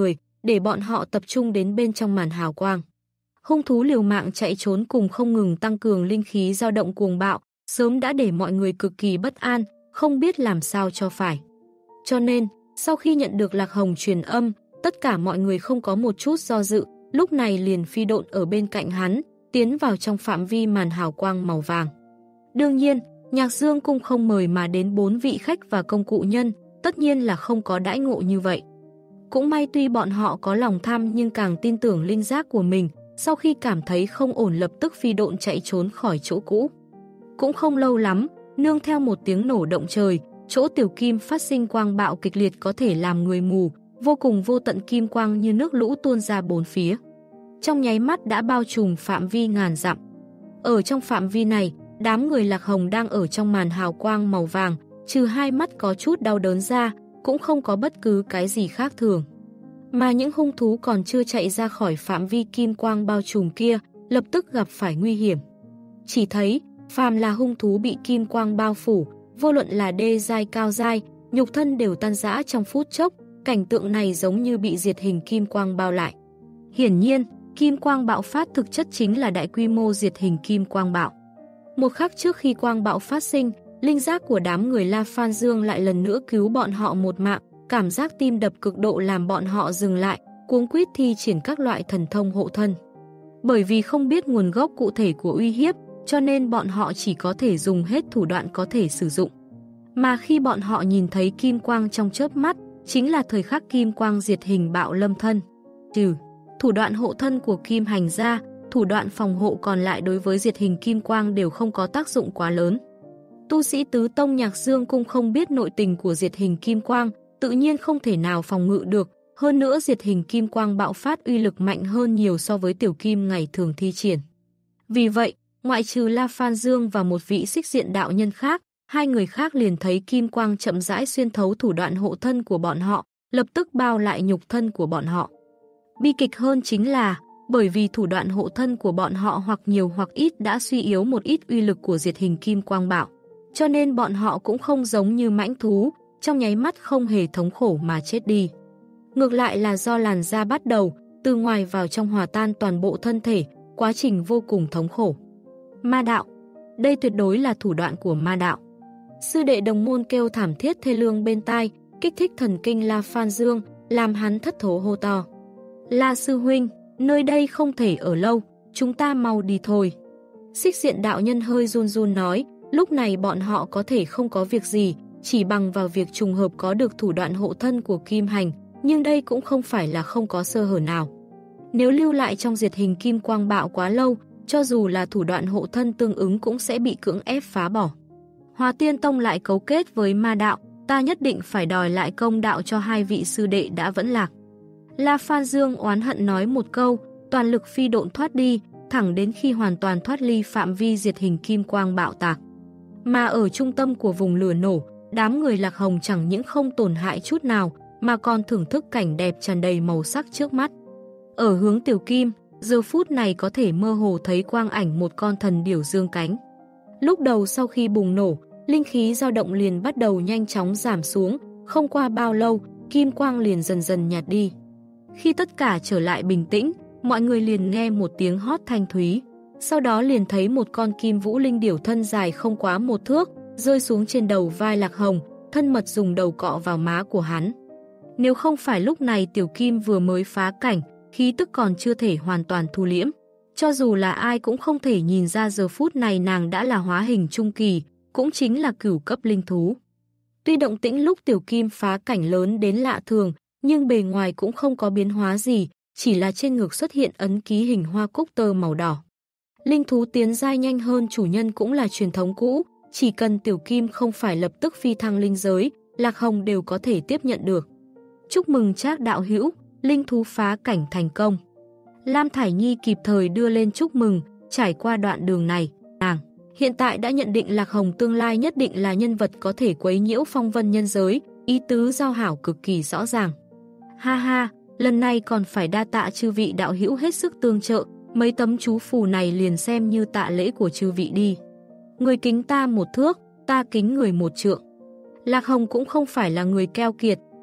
để bọn họ tập trung đến bên trong màn hào quang. Hung thú liều mạng chạy trốn cùng không ngừng tăng cường linh khí dao động cuồng bạo, sớm đã để mọi người cực kỳ bất an, không biết làm sao cho phải. Cho nên, sau khi nhận được Lạc Hồng truyền âm, tất cả mọi người không có một chút do dự, lúc này liền phi độn ở bên cạnh hắn, tiến vào trong phạm vi màn hào quang màu vàng. Đương nhiên, Nhạc Dương Cung không mời mà đến bốn vị khách và công cụ nhân, tất nhiên là không có đãi ngộ như vậy. Cũng may tuy bọn họ có lòng tham nhưng càng tin tưởng linh giác của mình, sau khi cảm thấy không ổn lập tức phi độn chạy trốn khỏi chỗ cũ. Cũng không lâu lắm, nương theo một tiếng nổ động trời, chỗ tiểu kim phát sinh quang bạo kịch liệt có thể làm người mù, vô cùng vô tận kim quang như nước lũ tuôn ra bốn phía. Trong nháy mắt đã bao trùm phạm vi ngàn dặm. Ở trong phạm vi này, đám người Lạc Hồng đang ở trong màn hào quang màu vàng, trừ hai mắt có chút đau đớn ra, cũng không có bất cứ cái gì khác thường. Mà những hung thú còn chưa chạy ra khỏi phạm vi kim quang bao trùm kia, lập tức gặp phải nguy hiểm. Chỉ thấy, phàm là hung thú bị kim quang bao phủ, vô luận là đê giai cao giai, nhục thân đều tan rã trong phút chốc, cảnh tượng này giống như bị diệt hình kim quang bao lại. Hiển nhiên, kim quang bạo phát thực chất chính là đại quy mô diệt hình kim quang bạo. Một khắc trước khi quang bạo phát sinh, linh giác của đám người La Phan Dương lại lần nữa cứu bọn họ một mạng, cảm giác tim đập cực độ làm bọn họ dừng lại, cuống quýt thi triển các loại thần thông hộ thân. Bởi vì không biết nguồn gốc cụ thể của uy hiếp, cho nên bọn họ chỉ có thể dùng hết thủ đoạn có thể sử dụng. Mà khi bọn họ nhìn thấy kim quang trong chớp mắt, chính là thời khắc kim quang diệt hình bạo lâm thân. Trừ thủ đoạn hộ thân của kim hành ra, thủ đoạn phòng hộ còn lại đối với diệt hình kim quang đều không có tác dụng quá lớn. Tu sĩ tứ tông Nhạc Dương Cung không biết nội tình của diệt hình kim quang, tự nhiên không thể nào phòng ngự được, hơn nữa diệt hình kim quang bạo phát uy lực mạnh hơn nhiều so với tiểu kim ngày thường thi triển. Vì vậy, ngoại trừ La Phan Dương và một vị xích diện đạo nhân khác, hai người khác liền thấy kim quang chậm rãi xuyên thấu thủ đoạn hộ thân của bọn họ, lập tức bao lại nhục thân của bọn họ. Bi kịch hơn chính là, bởi vì thủ đoạn hộ thân của bọn họ hoặc nhiều hoặc ít đã suy yếu một ít uy lực của diệt hình kim quang bạo, cho nên bọn họ cũng không giống như mãnh thú, trong nháy mắt không hề thống khổ mà chết đi. Ngược lại là do làn da bắt đầu, từ ngoài vào trong hòa tan toàn bộ thân thể, quá trình vô cùng thống khổ. Ma đạo. Đây tuyệt đối là thủ đoạn của ma đạo. Sư đệ đồng môn kêu thảm thiết thê lương bên tai, kích thích thần kinh La Phan Dương, làm hắn thất thố hô to. La sư huynh, nơi đây không thể ở lâu, chúng ta mau đi thôi. Xích diện đạo nhân hơi run run nói, lúc này bọn họ có thể không có việc gì, chỉ bằng vào việc trùng hợp có được thủ đoạn hộ thân của Kim Hành, nhưng đây cũng không phải là không có sơ hở nào. Nếu lưu lại trong diệt hình kim quang bạo quá lâu, cho dù là thủ đoạn hộ thân tương ứng cũng sẽ bị cưỡng ép phá bỏ. Hòa Tiên Tông lại cấu kết với ma đạo, ta nhất định phải đòi lại công đạo cho hai vị sư đệ đã vẫn lạc. La Phan Dương oán hận nói một câu, toàn lực phi độn thoát đi, thẳng đến khi hoàn toàn thoát ly phạm vi diệt hình kim quang bạo tạc. Mà ở trung tâm của vùng lửa nổ, đám người Lạc Hồng chẳng những không tổn hại chút nào, mà còn thưởng thức cảnh đẹp tràn đầy màu sắc trước mắt. Ở hướng Tiểu Kim, giờ phút này có thể mơ hồ thấy quang ảnh một con thần điểu dương cánh. Lúc đầu sau khi bùng nổ, linh khí dao động liền bắt đầu nhanh chóng giảm xuống, không qua bao lâu, kim quang liền dần dần nhạt đi. Khi tất cả trở lại bình tĩnh, mọi người liền nghe một tiếng hót thanh thúy. Sau đó liền thấy một con kim vũ linh điểu thân dài không quá một thước, rơi xuống trên đầu vai Lạc Hồng, thân mật dùng đầu cọ vào má của hắn. Nếu không phải lúc này Tiểu Kim vừa mới phá cảnh, khí tức còn chưa thể hoàn toàn thu liễm. Cho dù là ai cũng không thể nhìn ra giờ phút này nàng đã là hóa hình trung kỳ, cũng chính là cửu cấp linh thú. Tuy động tĩnh lúc Tiểu Kim phá cảnh lớn đến lạ thường, nhưng bề ngoài cũng không có biến hóa gì, chỉ là trên ngực xuất hiện ấn ký hình hoa cúc tơ màu đỏ. Linh thú tiến giai nhanh hơn chủ nhân cũng là truyền thống cũ, chỉ cần Tiểu Kim không phải lập tức phi thăng linh giới, Lạc Hồng đều có thể tiếp nhận được. Chúc mừng Trác đạo hữu, linh thú phá cảnh thành công. Lam Thải Nhi kịp thời đưa lên chúc mừng, trải qua đoạn đường này, nàng hiện tại đã nhận định Lạc Hồng tương lai nhất định là nhân vật có thể quấy nhiễu phong vân nhân giới, ý tứ giao hảo cực kỳ rõ ràng. Ha ha, lần này còn phải đa tạ chư vị đạo hữu hết sức tương trợ, mấy tấm chú phù này liền xem như tạ lễ của chư vị đi. Người kính ta một thước, ta kính người một trượng. Lạc Hồng cũng không phải là người keo kiệt,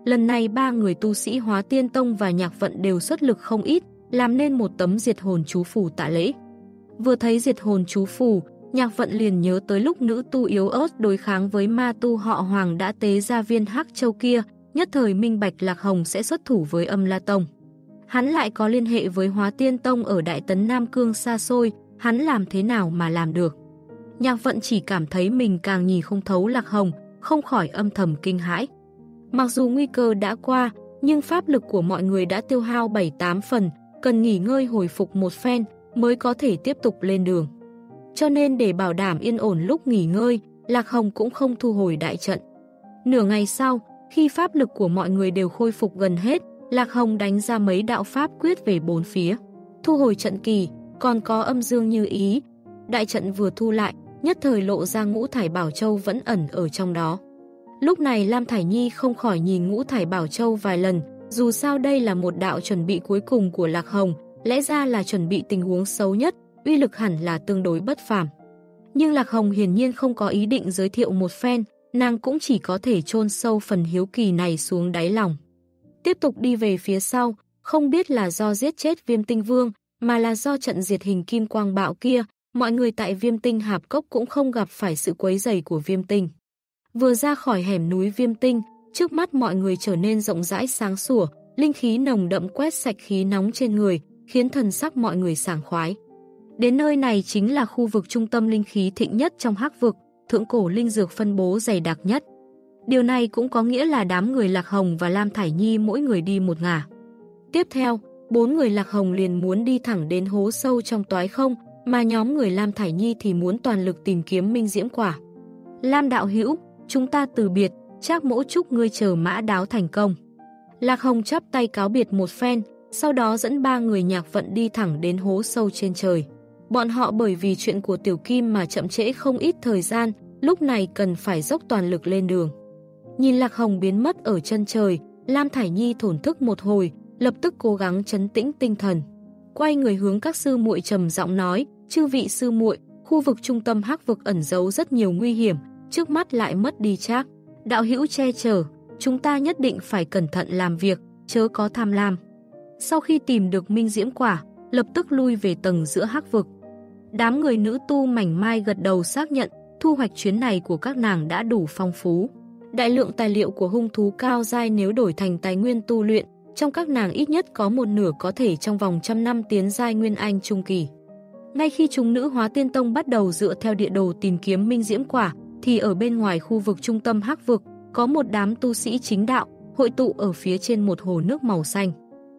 Lần này ba người tu sĩ Hóa Tiên Tông và Nhạc Vận đều xuất lực không ít, làm nên một tấm diệt hồn chú phù tạ lễ. Vừa thấy diệt hồn chú phù, Nhạc Vận liền nhớ tới lúc nữ tu yếu ớt đối kháng với ma tu họ Hoàng đã tế ra viên hắc châu kia, nhất thời minh bạch Lạc Hồng sẽ xuất thủ với Âm La Tông. Hắn lại có liên hệ với Hóa Tiên Tông ở Đại Tấn Nam Cương xa xôi, hắn làm thế nào mà làm được. Nhạc Vận chỉ cảm thấy mình càng nhìn không thấu Lạc Hồng, không khỏi âm thầm kinh hãi. Mặc dù nguy cơ đã qua, nhưng pháp lực của mọi người đã tiêu hao bảy tám phần, cần nghỉ ngơi hồi phục một phen mới có thể tiếp tục lên đường. Cho nên để bảo đảm yên ổn lúc nghỉ ngơi, Lạc Hồng cũng không thu hồi đại trận. Nửa ngày sau, khi pháp lực của mọi người đều khôi phục gần hết, Lạc Hồng đánh ra mấy đạo pháp quyết về bốn phía. Thu hồi trận kỳ, còn có âm dương như ý. Đại trận vừa thu lại, nhất thời lộ ra ngũ thải bảo châu vẫn ẩn ở trong đó. Lúc này Lam Thải Nhi không khỏi nhìn ngũ thải bảo châu vài lần, dù sao đây là một đạo chuẩn bị cuối cùng của Lạc Hồng, lẽ ra là chuẩn bị tình huống xấu nhất, uy lực hẳn là tương đối bất phàm. Nhưng Lạc Hồng hiển nhiên không có ý định giới thiệu một phen, nàng cũng chỉ có thể chôn sâu phần hiếu kỳ này xuống đáy lòng. Tiếp tục đi về phía sau, không biết là do giết chết Viêm Tinh Vương, mà là do trận diệt hình kim quang bạo kia, mọi người tại Viêm Tinh Hạp Cốc cũng không gặp phải sự quấy rầy của Viêm Tinh. Vừa ra khỏi hẻm núi Viêm Tinh, trước mắt mọi người trở nên rộng rãi sáng sủa, linh khí nồng đậm quét sạch khí nóng trên người, khiến thần sắc mọi người sảng khoái. Đến nơi này chính là khu vực trung tâm linh khí thịnh nhất trong Hắc vực, thượng cổ linh dược phân bố dày đặc nhất. Điều này cũng có nghĩa là đám người Lạc Hồng và Lam Thải Nhi mỗi người đi một ngả. Tiếp theo, bốn người Lạc Hồng liền muốn đi thẳng đến hố sâu trong toái không, mà nhóm người Lam Thải Nhi thì muốn toàn lực tìm kiếm minh diễm quả. Lam đạo hữu, chúng ta từ biệt, Trác Mỗ chúc ngươi chờ mã đáo thành công. Lạc Hồng chắp tay cáo biệt một phen, sau đó dẫn ba người Nhạc Vận đi thẳng đến hố sâu trên trời. Bọn họ bởi vì chuyện của Tiểu Kim mà chậm trễ không ít thời gian, lúc này cần phải dốc toàn lực lên đường. Nhìn Lạc Hồng biến mất ở chân trời, Lam Thải Nhi thổn thức một hồi, lập tức cố gắng trấn tĩnh tinh thần. Quay người hướng các sư muội trầm giọng nói, chư vị sư muội, khu vực trung tâm Hắc vực ẩn giấu rất nhiều nguy hiểm, trước mắt lại mất đi Trác đạo hữu che chở, chúng ta nhất định phải cẩn thận làm việc, chớ có tham lam. Sau khi tìm được minh diễm quả, lập tức lui về tầng giữa Hắc vực. Đám người nữ tu mảnh mai gật đầu xác nhận, thu hoạch chuyến này của các nàng đã đủ phong phú. Đại lượng tài liệu của hung thú cao giai nếu đổi thành tài nguyên tu luyện, trong các nàng ít nhất có một nửa có thể trong vòng trăm năm tiến giai nguyên anh trung kỳ. Ngay khi chúng nữ Hóa Tiên Tông bắt đầu dựa theo địa đồ tìm kiếm minh diễm quả, thì ở bên ngoài khu vực trung tâm Hắc vực, có một đám tu sĩ chính đạo, hội tụ ở phía trên một hồ nước màu xanh.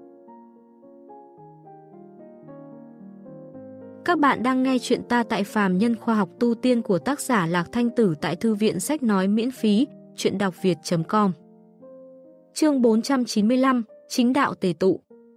Các bạn đang nghe chuyện ta tại Phàm Nhân Khoa học Tu Tiên của tác giả Lạc Thanh Tử tại Thư viện Sách Nói miễn phí, chuyện đọc việt chấm com. Chương bốn trăm chín mươi lăm, Chính đạo tề tụ.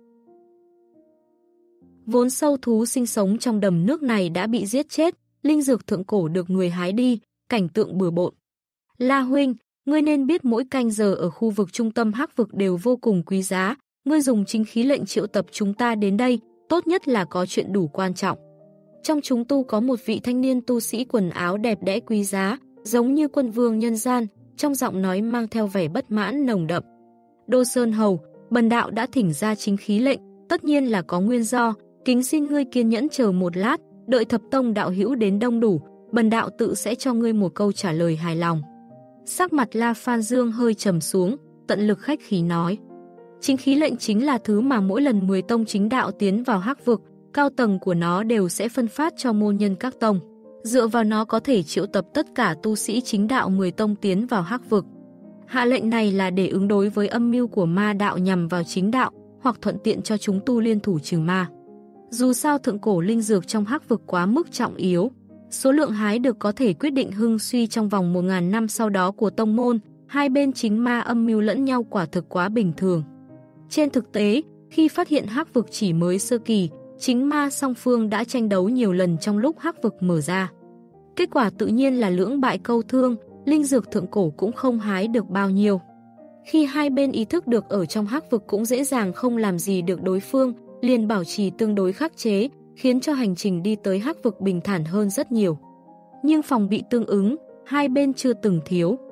Vốn sâu thú sinh sống trong đầm nước này đã bị giết chết, linh dược thượng cổ được người hái đi, cảnh tượng bừa bộn. La huynh, ngươi nên biết mỗi canh giờ ở khu vực trung tâm Hắc vực đều vô cùng quý giá, ngươi dùng chính khí lệnh triệu tập chúng ta đến đây, tốt nhất là có chuyện đủ quan trọng. Trong chúng tu có một vị thanh niên tu sĩ quần áo đẹp đẽ quý giá, giống như quân vương nhân gian, trong giọng nói mang theo vẻ bất mãn nồng đậm. Đô Sơn Hầu, bần đạo đã thỉnh ra chính khí lệnh, tất nhiên là có nguyên do, kính xin ngươi kiên nhẫn chờ một lát, đợi thập tông đạo hữu đến đông đủ, bần đạo tự sẽ cho ngươi một câu trả lời hài lòng. Sắc mặt La Phan Dương hơi trầm xuống, tận lực khách khí nói. Chính khí lệnh chính là thứ mà mỗi lần mười tông chính đạo tiến vào Hắc vực, cao tầng của nó đều sẽ phân phát cho môn nhân các tông. Dựa vào nó có thể triệu tập tất cả tu sĩ chính đạo mười tông tiến vào Hắc vực. Hạ lệnh này là để ứng đối với âm mưu của ma đạo nhằm vào chính đạo, hoặc thuận tiện cho chúng tu liên thủ trừ ma. Dù sao thượng cổ linh dược trong Hắc vực quá mức trọng yếu, số lượng hái được có thể quyết định hưng suy trong vòng một ngàn năm sau đó của tông môn, hai bên chính ma âm mưu lẫn nhau quả thực quá bình thường. Trên thực tế, khi phát hiện Hắc vực chỉ mới sơ kỳ, chính ma song phương đã tranh đấu nhiều lần trong lúc Hắc vực mở ra. Kết quả tự nhiên là lưỡng bại câu thương, linh dược thượng cổ cũng không hái được bao nhiêu. Khi hai bên ý thức được ở trong Hắc vực cũng dễ dàng không làm gì được đối phương, liền bảo trì tương đối khắc chế, khiến cho hành trình đi tới Hắc vực bình thản hơn rất nhiều. Nhưng phòng bị tương ứng, hai bên chưa từng thiếu.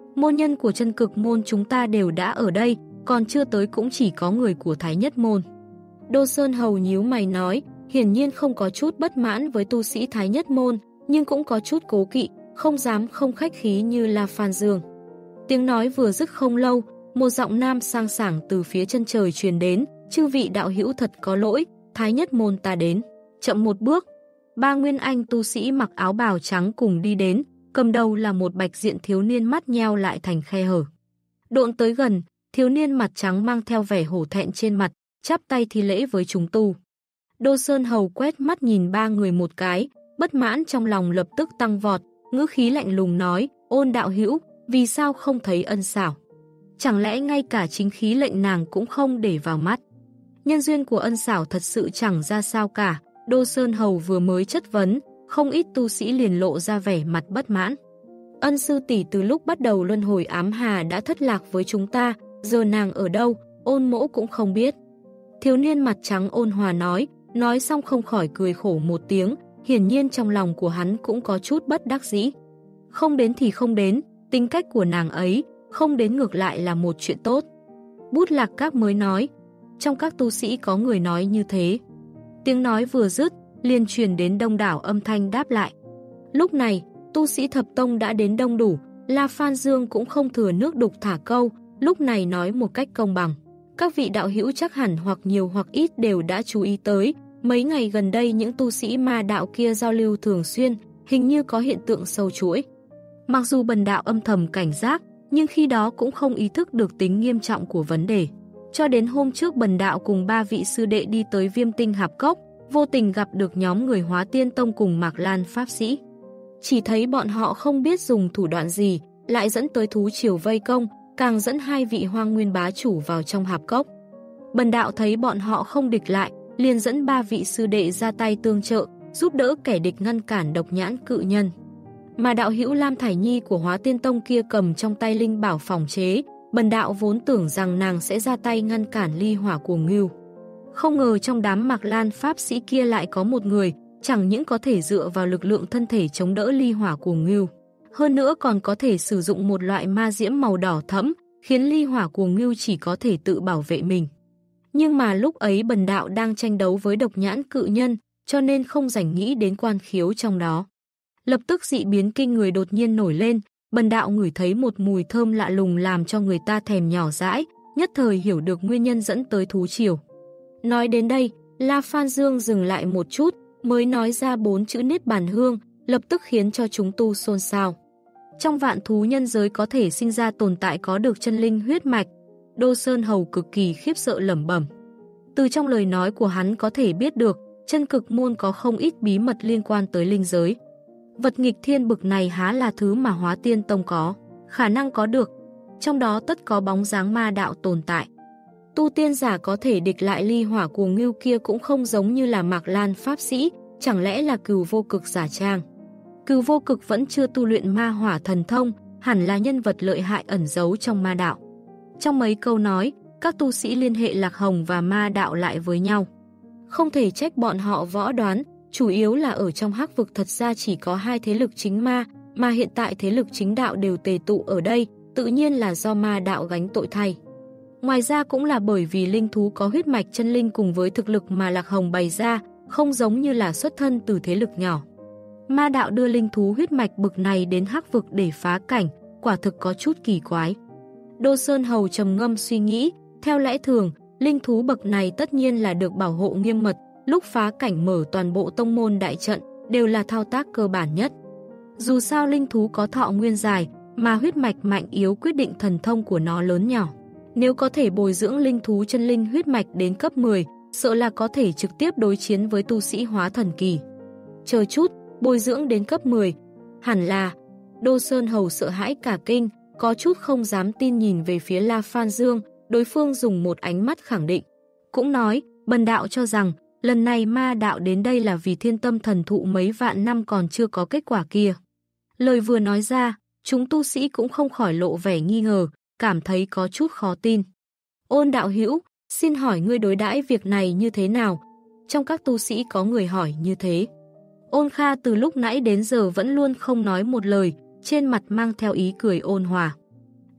Môn nhân của chân cực môn chúng ta đều đã ở đây, còn chưa tới cũng chỉ có người của Thái Nhất môn. Đô Sơn Hầu nhíu mày nói, hiển nhiên không có chút bất mãn với tu sĩ Thái Nhất môn, nhưng cũng có chút cố kỵ, không dám không khách khí như La Phan Dương. Tiếng nói vừa dứt không lâu, một giọng nam sang sảng từ phía chân trời truyền đến, chư vị đạo hữu thật có lỗi, Thái Nhất môn ta đến. Chậm một bước, ba nguyên anh tu sĩ mặc áo bào trắng cùng đi đến, cầm đầu là một bạch diện thiếu niên mắt nheo lại thành khe hở. Độn tới gần, thiếu niên mặt trắng mang theo vẻ hổ thẹn trên mặt, chắp tay thi lễ với chúng tu. Đô Sơn Hầu quét mắt nhìn ba người một cái, bất mãn trong lòng lập tức tăng vọt, ngữ khí lạnh lùng nói, Ôn đạo hữu, vì sao không thấy Ân Xảo? Chẳng lẽ ngay cả chính khí lệnh nàng cũng không để vào mắt? Nhân duyên của Ân Xảo thật sự chẳng ra sao cả, Đô Sơn Hầu vừa mới chất vấn, không ít tu sĩ liền lộ ra vẻ mặt bất mãn. Ân sư tỷ từ lúc bắt đầu luân hồi ám hà đã thất lạc với chúng ta, giờ nàng ở đâu, Ôn mỗ cũng không biết. Thiếu niên mặt trắng ôn hòa nói, nói xong không khỏi cười khổ một tiếng, hiển nhiên trong lòng của hắn cũng có chút bất đắc dĩ. Không đến thì không đến, tính cách của nàng ấy, không đến ngược lại là một chuyện tốt. Bút Lạc Các mới nói, trong các tu sĩ có người nói như thế. Tiếng nói vừa dứt, liền truyền đến đông đảo âm thanh đáp lại. Lúc này, tu sĩ thập tông đã đến đông đủ, La Phan Dương cũng không thừa nước đục thả câu, lúc này nói một cách công bằng. Các vị đạo hữu chắc hẳn hoặc nhiều hoặc ít đều đã chú ý tới, mấy ngày gần đây những tu sĩ ma đạo kia giao lưu thường xuyên, hình như có hiện tượng sâu chuỗi. Mặc dù bần đạo âm thầm cảnh giác, nhưng khi đó cũng không ý thức được tính nghiêm trọng của vấn đề. Cho đến hôm trước bần đạo cùng ba vị sư đệ đi tới Viêm Tinh Hạp Cốc, vô tình gặp được nhóm người Hóa Tiên Tông cùng Mạc Lan Pháp Sĩ. Chỉ thấy bọn họ không biết dùng thủ đoạn gì, lại dẫn tới thú triều vây công, càng dẫn hai vị Hoang Nguyên bá chủ vào trong hạp cốc. Bần đạo thấy bọn họ không địch lại, liền dẫn ba vị sư đệ ra tay tương trợ, giúp đỡ kẻ địch ngăn cản Độc Nhãn Cự Nhân. Mà đạo hữu Lam Thải Nhi của Hóa Tiên Tông kia cầm trong tay linh bảo phòng chế, bần đạo vốn tưởng rằng nàng sẽ ra tay ngăn cản ly hỏa của Ngưu. Không ngờ trong đám Mạc Lan Pháp Sĩ kia lại có một người, chẳng những có thể dựa vào lực lượng thân thể chống đỡ ly hỏa của Ngưu, hơn nữa còn có thể sử dụng một loại ma diễm màu đỏ thẫm, khiến ly hỏa của Ngưu chỉ có thể tự bảo vệ mình. Nhưng mà lúc ấy bần đạo đang tranh đấu với Độc Nhãn Cự Nhân, cho nên không rảnh nghĩ đến quan khiếu trong đó. Lập tức dị biến kinh người đột nhiên nổi lên, bần đạo ngửi thấy một mùi thơm lạ lùng làm cho người ta thèm nhỏ dãi, nhất thời hiểu được nguyên nhân dẫn tới thú triều. Nói đến đây, La Phan Dương dừng lại một chút, mới nói ra bốn chữ Niết Bàn Hương, lập tức khiến cho chúng tu xôn xao. Trong vạn thú nhân giới có thể sinh ra tồn tại có được chân linh huyết mạch, Đô Sơn Hầu cực kỳ khiếp sợ lẩm bẩm. Từ trong lời nói của hắn có thể biết được, chân cực môn có không ít bí mật liên quan tới linh giới. Vật nghịch thiên bực này há là thứ mà Hóa Tiên Tông có, khả năng có được, trong đó tất có bóng dáng ma đạo tồn tại. Tu tiên giả có thể địch lại ly hỏa của Ngưu kia cũng không giống như là Mạc Lan Pháp Sĩ, chẳng lẽ là Cừu Vô Cực giả trang. Cừu Vô Cực vẫn chưa tu luyện ma hỏa thần thông, hẳn là nhân vật lợi hại ẩn giấu trong ma đạo. Trong mấy câu nói, các tu sĩ liên hệ Lạc Hồng và ma đạo lại với nhau. Không thể trách bọn họ võ đoán, chủ yếu là ở trong hắc vực thật ra chỉ có hai thế lực chính ma, mà hiện tại thế lực chính đạo đều tề tụ ở đây, tự nhiên là do ma đạo gánh tội thay. Ngoài ra cũng là bởi vì linh thú có huyết mạch chân linh cùng với thực lực mà Lạc Hồng bày ra, không giống như là xuất thân từ thế lực nhỏ. Ma đạo đưa linh thú huyết mạch bực này đến hắc vực để phá cảnh, quả thực có chút kỳ quái. Đô Sơn Hầu trầm ngâm suy nghĩ, theo lẽ thường, linh thú bậc này tất nhiên là được bảo hộ nghiêm mật, lúc phá cảnh mở toàn bộ tông môn đại trận đều là thao tác cơ bản nhất. Dù sao linh thú có thọ nguyên dài, mà huyết mạch mạnh yếu quyết định thần thông của nó lớn nhỏ. Nếu có thể bồi dưỡng linh thú chân linh huyết mạch đến cấp mười, sợ là có thể trực tiếp đối chiến với tu sĩ hóa thần kỳ. Chờ chút, bồi dưỡng đến cấp mười, hẳn là... Đô Sơn Hầu sợ hãi cả kinh, có chút không dám tin nhìn về phía La Phan Dương, đối phương dùng một ánh mắt khẳng định. Cũng nói, bần đạo cho rằng, lần này ma đạo đến đây là vì thiên tâm thần thụ mấy vạn năm còn chưa có kết quả kia. Lời vừa nói ra, chúng tu sĩ cũng không khỏi lộ vẻ nghi ngờ, cảm thấy có chút khó tin. Ôn đạo hữu, xin hỏi ngươi đối đãi việc này như thế nào? Trong các tu sĩ có người hỏi như thế. Ôn Kha từ lúc nãy đến giờ vẫn luôn không nói một lời, trên mặt mang theo ý cười ôn hòa.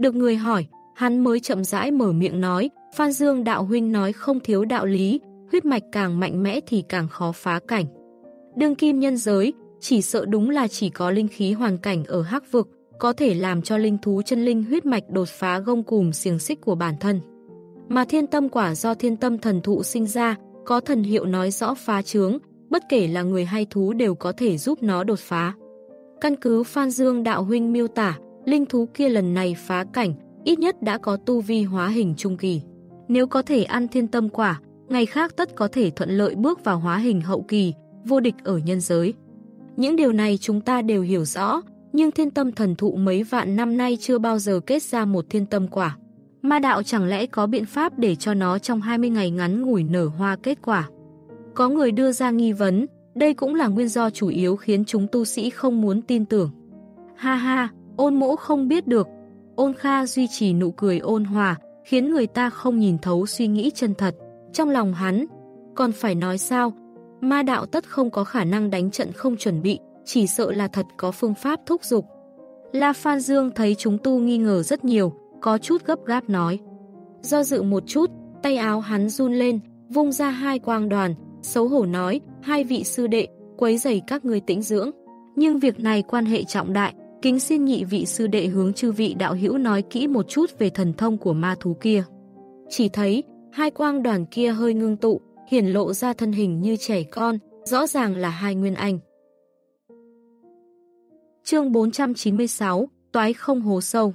Được người hỏi, hắn mới chậm rãi mở miệng nói, Phan Dương đạo huynh nói không thiếu đạo lý, huyết mạch càng mạnh mẽ thì càng khó phá cảnh. Đương kim nhân giới, chỉ sợ đúng là chỉ có linh khí hoàn cảnh ở hắc vực, có thể làm cho linh thú chân linh huyết mạch đột phá gông cùm xiềng xích của bản thân. Mà thiên tâm quả do thiên tâm thần thụ sinh ra, có thần hiệu nói rõ phá chướng, bất kể là người hay thú đều có thể giúp nó đột phá. Căn cứ Phan Dương đạo huynh miêu tả, linh thú kia lần này phá cảnh, ít nhất đã có tu vi hóa hình trung kỳ. Nếu có thể ăn thiên tâm quả, ngày khác tất có thể thuận lợi bước vào hóa hình hậu kỳ, vô địch ở nhân giới. Những điều này chúng ta đều hiểu rõ, nhưng thiên tâm thần thụ mấy vạn năm nay chưa bao giờ kết ra một thiên tâm quả. Ma đạo chẳng lẽ có biện pháp để cho nó trong hai mươi ngày ngắn ngủi nở hoa kết quả? Có người đưa ra nghi vấn, đây cũng là nguyên do chủ yếu khiến chúng tu sĩ không muốn tin tưởng. Ha ha, Ôn Mỗ không biết được. Ôn Kha duy trì nụ cười ôn hòa, khiến người ta không nhìn thấu suy nghĩ chân thật. Trong lòng hắn, còn phải nói sao? Ma đạo tất không có khả năng đánh trận không chuẩn bị, chỉ sợ là thật có phương pháp thúc giục. La Phan Dương thấy chúng tu nghi ngờ rất nhiều, có chút gấp gáp nói. Do dự một chút, tay áo hắn run lên, vung ra hai quang đoàn, xấu hổ nói, hai vị sư đệ, quấy rầy các người tĩnh dưỡng. Nhưng việc này quan hệ trọng đại, kính xin nhị vị sư đệ hướng chư vị đạo hữu nói kỹ một chút về thần thông của ma thú kia. Chỉ thấy, hai quang đoàn kia hơi ngưng tụ, hiển lộ ra thân hình như trẻ con, rõ ràng là hai nguyên anh. Chương bốn trăm chín mươi sáu, Toái không hồ sâu.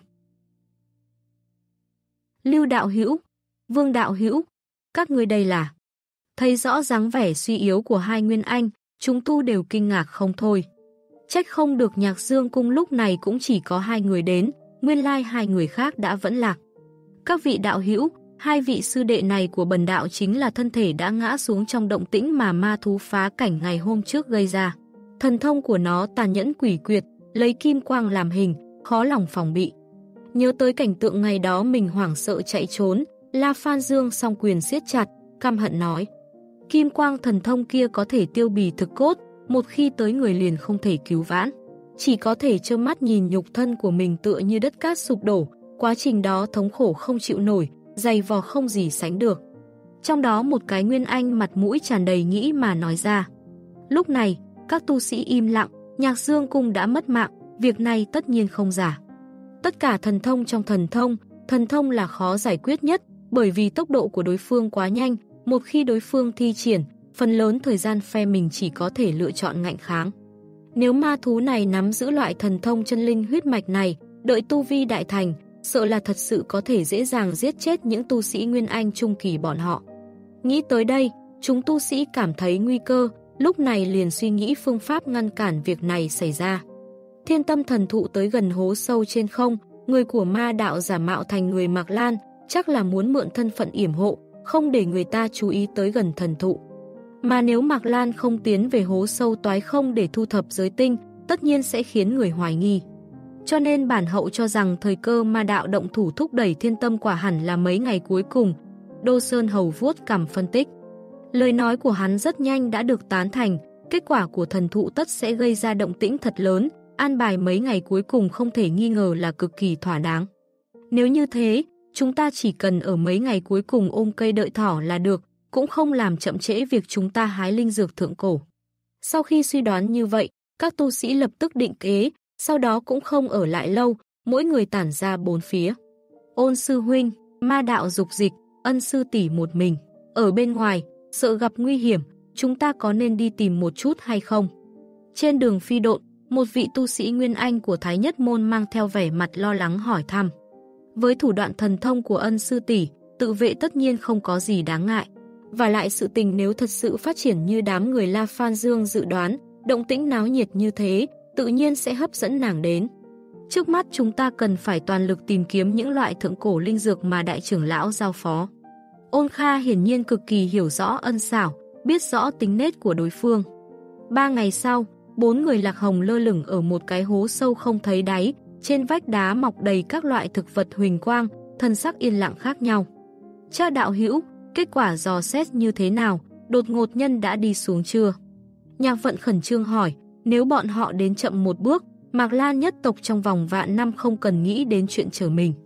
Lưu đạo hữu, Vương đạo hữu, các người đây là... Thấy rõ dáng vẻ suy yếu của hai nguyên anh, chúng tu đều kinh ngạc không thôi. Trách không được Nhạc Dương cung lúc này cũng chỉ có hai người đến, nguyên lai hai người khác đã vẫn lạc. Các vị đạo hữu, hai vị sư đệ này của bần đạo chính là thân thể đã ngã xuống trong động tĩnh mà ma thú phá cảnh ngày hôm trước gây ra. Thần thông của nó tàn nhẫn quỷ quyệt, lấy kim quang làm hình, khó lòng phòng bị. Nhớ tới cảnh tượng ngày đó mình hoảng sợ chạy trốn, La Phan Dương song quyền siết chặt, căm hận nói. Kim quang thần thông kia có thể tiêu bì thực cốt, một khi tới người liền không thể cứu vãn. Chỉ có thể trơ mắt nhìn nhục thân của mình tựa như đất cát sụp đổ, quá trình đó thống khổ không chịu nổi, dày vò không gì sánh được. Trong đó một cái nguyên anh mặt mũi tràn đầy nghĩ mà nói ra. Lúc này, các tu sĩ im lặng, Nhạc Dương cung đã mất mạng, việc này tất nhiên không giả. Tất cả thần thông trong thần thông, thần thông là khó giải quyết nhất, bởi vì tốc độ của đối phương quá nhanh, một khi đối phương thi triển, phần lớn thời gian phe mình chỉ có thể lựa chọn ngạnh kháng. Nếu ma thú này nắm giữ loại thần thông chân linh huyết mạch này, đợi tu vi đại thành, sợ là thật sự có thể dễ dàng giết chết những tu sĩ nguyên anh trung kỳ bọn họ. Nghĩ tới đây, chúng tu sĩ cảm thấy nguy cơ, lúc này liền suy nghĩ phương pháp ngăn cản việc này xảy ra. Thiên tâm thần thụ tới gần hố sâu trên không, người của ma đạo giả mạo thành người Mạc Lan, chắc là muốn mượn thân phận yểm hộ, không để người ta chú ý tới gần thần thụ. Mà nếu Mạc Lan không tiến về hố sâu toái không để thu thập giới tinh, tất nhiên sẽ khiến người hoài nghi. Cho nên bản hậu cho rằng thời cơ ma đạo động thủ thúc đẩy thiên tâm quả hẳn là mấy ngày cuối cùng. Đô Sơn Hầu vuốt cằm phân tích. Lời nói của hắn rất nhanh đã được tán thành, kết quả của thần thụ tất sẽ gây ra động tĩnh thật lớn, an bài mấy ngày cuối cùng không thể nghi ngờ là cực kỳ thỏa đáng. Nếu như thế, chúng ta chỉ cần ở mấy ngày cuối cùng ôm cây đợi thỏ là được, cũng không làm chậm trễ việc chúng ta hái linh dược thượng cổ. Sau khi suy đoán như vậy, các tu sĩ lập tức định kế, sau đó cũng không ở lại lâu, mỗi người tản ra bốn phía. Ôn sư huynh, ma đạo dục dịch, Ân sư tỷ một mình, ở bên ngoài, sợ gặp nguy hiểm, chúng ta có nên đi tìm một chút hay không? Trên đường phi độn, một vị tu sĩ Nguyên Anh của Thái Nhất Môn mang theo vẻ mặt lo lắng hỏi thăm. Với thủ đoạn thần thông của Ân sư tỷ, tự vệ tất nhiên không có gì đáng ngại. Và lại sự tình nếu thật sự phát triển như đám người La Phan Dương dự đoán, động tĩnh náo nhiệt như thế, tự nhiên sẽ hấp dẫn nàng đến. Trước mắt chúng ta cần phải toàn lực tìm kiếm những loại thượng cổ linh dược mà đại trưởng lão giao phó. Ôn Kha hiển nhiên cực kỳ hiểu rõ Ân xảo, biết rõ tính nết của đối phương. Ba ngày sau, bốn người Lạc Hồng lơ lửng ở một cái hố sâu không thấy đáy, trên vách đá mọc đầy các loại thực vật huỳnh quang, thân sắc yên lặng khác nhau. Cha đạo hữu, kết quả dò xét như thế nào, đột ngột nhân đã đi xuống chưa? Nhạc Vận khẩn trương hỏi, nếu bọn họ đến chậm một bước, Mạc Lan nhất tộc trong vòng vạn năm không cần nghĩ đến chuyện trở mình.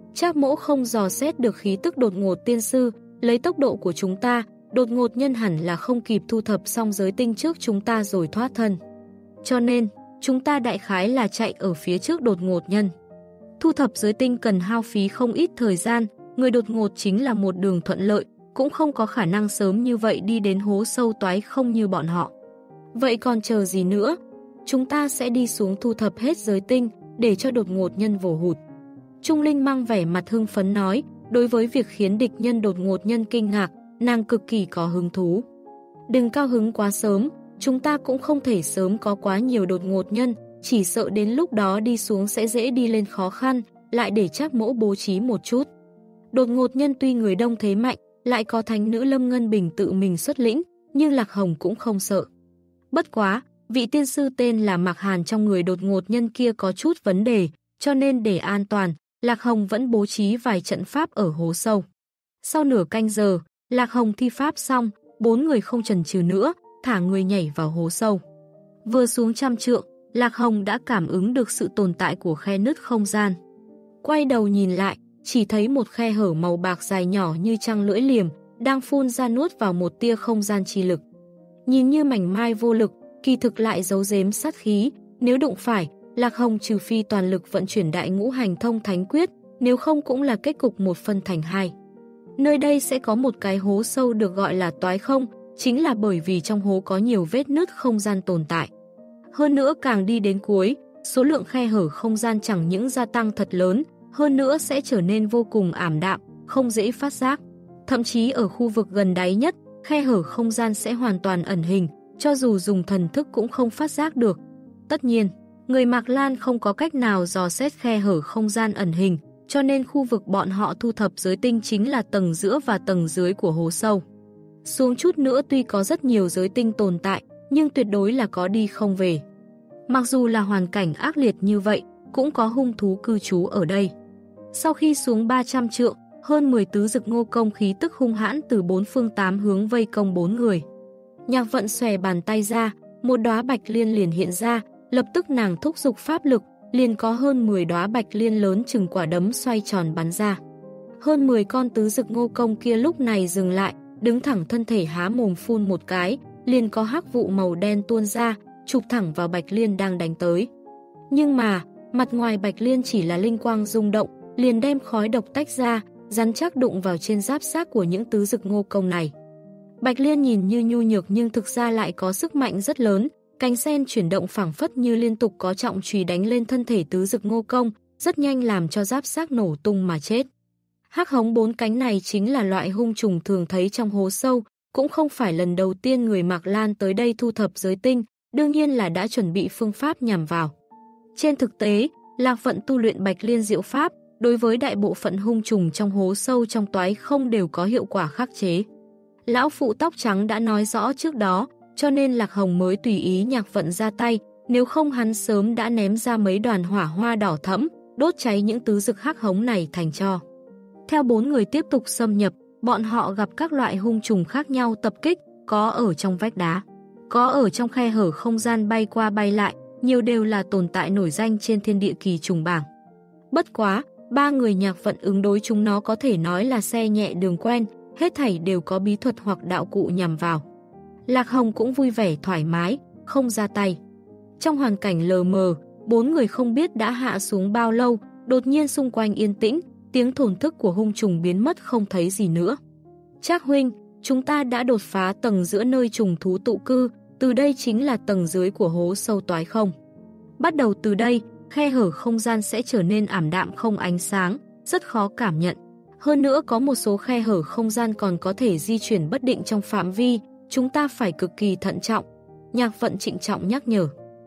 Trác Mỗ không dò xét được khí tức đột ngột tiên sư, lấy tốc độ của chúng ta, đột ngột nhân hẳn là không kịp thu thập xong giới tinh trước chúng ta rồi thoát thân. Cho nên, chúng ta đại khái là chạy ở phía trước đột ngột nhân. Thu thập giới tinh cần hao phí không ít thời gian, người đột ngột chính là một đường thuận lợi, cũng không có khả năng sớm như vậy đi đến hố sâu toái không như bọn họ. Vậy còn chờ gì nữa? Chúng ta sẽ đi xuống thu thập hết giới tinh, để cho đột ngột nhân vồ hụt. Trung Linh mang vẻ mặt hưng phấn nói, đối với việc khiến địch nhân đột ngột nhân kinh ngạc, nàng cực kỳ có hứng thú. Đừng cao hứng quá sớm, chúng ta cũng không thể sớm có quá nhiều đột ngột nhân, chỉ sợ đến lúc đó đi xuống sẽ dễ đi lên khó khăn, lại để Trác Mỗ bố trí một chút. Đột ngột nhân tuy người đông thế mạnh, lại có thánh nữ Lâm Ngân Bình tự mình xuất lĩnh, nhưng Lạc Hồng cũng không sợ. Bất quá, vị tiên sư tên là Mạc Hàn trong người đột ngột nhân kia có chút vấn đề, cho nên để an toàn, Lạc Hồng vẫn bố trí vài trận pháp ở hố sâu. Sau nửa canh giờ, Lạc Hồng thi pháp xong, bốn người không chần chừ nữa, thả người nhảy vào hố sâu. Vừa xuống trăm trượng, Lạc Hồng đã cảm ứng được sự tồn tại của khe nứt không gian. Quay đầu nhìn lại, chỉ thấy một khe hở màu bạc dài nhỏ như trăng lưỡi liềm, đang phun ra nuốt vào một tia không gian chi lực. Nhìn như mảnh mai vô lực, kỳ thực lại giấu giếm sát khí, nếu đụng phải, Lạc Hồng trừ phi toàn lực vận chuyển đại ngũ hành thông thánh quyết, nếu không cũng là kết cục một phân thành hai. Nơi đây sẽ có một cái hố sâu được gọi là toái không, chính là bởi vì trong hố có nhiều vết nứt không gian tồn tại. Hơn nữa càng đi đến cuối, số lượng khe hở không gian chẳng những gia tăng thật lớn, hơn nữa sẽ trở nên vô cùng ảm đạm, không dễ phát giác. Thậm chí ở khu vực gần đáy nhất, khe hở không gian sẽ hoàn toàn ẩn hình, cho dù dùng thần thức cũng không phát giác được. Tất nhiên, người Mạc Lan không có cách nào dò xét khe hở không gian ẩn hình, cho nên khu vực bọn họ thu thập giới tinh chính là tầng giữa và tầng dưới của hố sâu. Xuống chút nữa tuy có rất nhiều giới tinh tồn tại, nhưng tuyệt đối là có đi không về. Mặc dù là hoàn cảnh ác liệt như vậy, cũng có hung thú cư trú ở đây. Sau khi xuống ba trăm trượng, hơn mười tứ dực ngô công khí tức hung hãn từ bốn phương tám hướng vây công bốn người. Nhạc Vận xòe bàn tay ra, một đóa bạch liên liền hiện ra, lập tức nàng thúc giục pháp lực, liền có hơn mười đóa bạch liên lớn chừng quả đấm xoay tròn bắn ra. Hơn mười con tứ dực ngô công kia lúc này dừng lại, đứng thẳng thân thể há mồm phun một cái, liền có hắc vụ màu đen tuôn ra, chụp thẳng vào bạch liên đang đánh tới. Nhưng mà, mặt ngoài bạch liên chỉ là linh quang rung động, liền đem khói độc tách ra, rắn chắc đụng vào trên giáp xác của những tứ dực ngô công này. Bạch liên nhìn như nhu nhược nhưng thực ra lại có sức mạnh rất lớn, cánh sen chuyển động phảng phất như liên tục có trọng chùy đánh lên thân thể tứ dực ngô công, rất nhanh làm cho giáp xác nổ tung mà chết. Hắc hống bốn cánh này chính là loại hung trùng thường thấy trong hố sâu, cũng không phải lần đầu tiên người Mạc Lan tới đây thu thập giới tinh, đương nhiên là đã chuẩn bị phương pháp nhằm vào. Trên thực tế, Lạc Vận tu luyện Bạch Liên Diệu Pháp, đối với đại bộ phận hung trùng trong hố sâu trong toái không đều có hiệu quả khắc chế. Lão phụ tóc trắng đã nói rõ trước đó, cho nên Lạc Hồng mới tùy ý Nhạc Vận ra tay, nếu không hắn sớm đã ném ra mấy đoàn hỏa hoa đỏ thẫm, đốt cháy những tứ dực hắc hống này thành tro. Theo bốn người tiếp tục xâm nhập, bọn họ gặp các loại hung trùng khác nhau tập kích, có ở trong vách đá, có ở trong khe hở không gian bay qua bay lại, nhiều đều là tồn tại nổi danh trên thiên địa kỳ trùng bảng. Bất quá, ba người Nhạc Vận ứng đối chúng nó có thể nói là xe nhẹ đường quen, hết thảy đều có bí thuật hoặc đạo cụ nhằm vào. Lạc Hồng cũng vui vẻ thoải mái, không ra tay. Trong hoàn cảnh lờ mờ, bốn người không biết đã hạ xuống bao lâu, đột nhiên xung quanh yên tĩnh, tiếng thổn thức của hung trùng biến mất không thấy gì nữa. Trác huynh, chúng ta đã đột phá tầng giữa nơi trùng thú tụ cư, từ đây chính là tầng dưới của hố sâu toái không. Bắt đầu từ đây, khe hở không gian sẽ trở nên ảm đạm không ánh sáng, rất khó cảm nhận. Hơn nữa có một số khe hở không gian còn có thể di chuyển bất định trong phạm vi, chúng ta phải cực kỳ thận trọng. Nhạc Vận trịnh trọng nhắc nhở.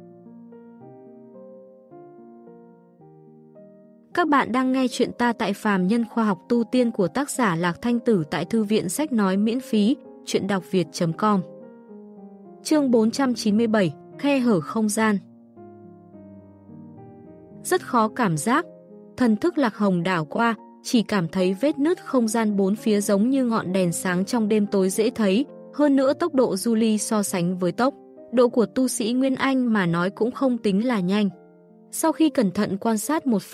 Các bạn đang nghe chuyện ta tại Phàm Nhân Khoa học Tu Tiên của tác giả Lạc Thanh Tử tại Thư viện Sách Nói miễn phí, chuyện đọc việt chấm com. Chương bốn trăm chín mươi bảy, khe hở không gian. Rất khó cảm giác, thần thức Lạc Hồng đảo qua, chỉ cảm thấy vết nứt không gian bốn phía giống như ngọn đèn sáng trong đêm tối dễ thấy, hơn nữa tốc độ du ly so sánh với tốc độ của tu sĩ Nguyên Anh mà nói cũng không tính là nhanh. Sau khi cẩn thận quan sát một phen,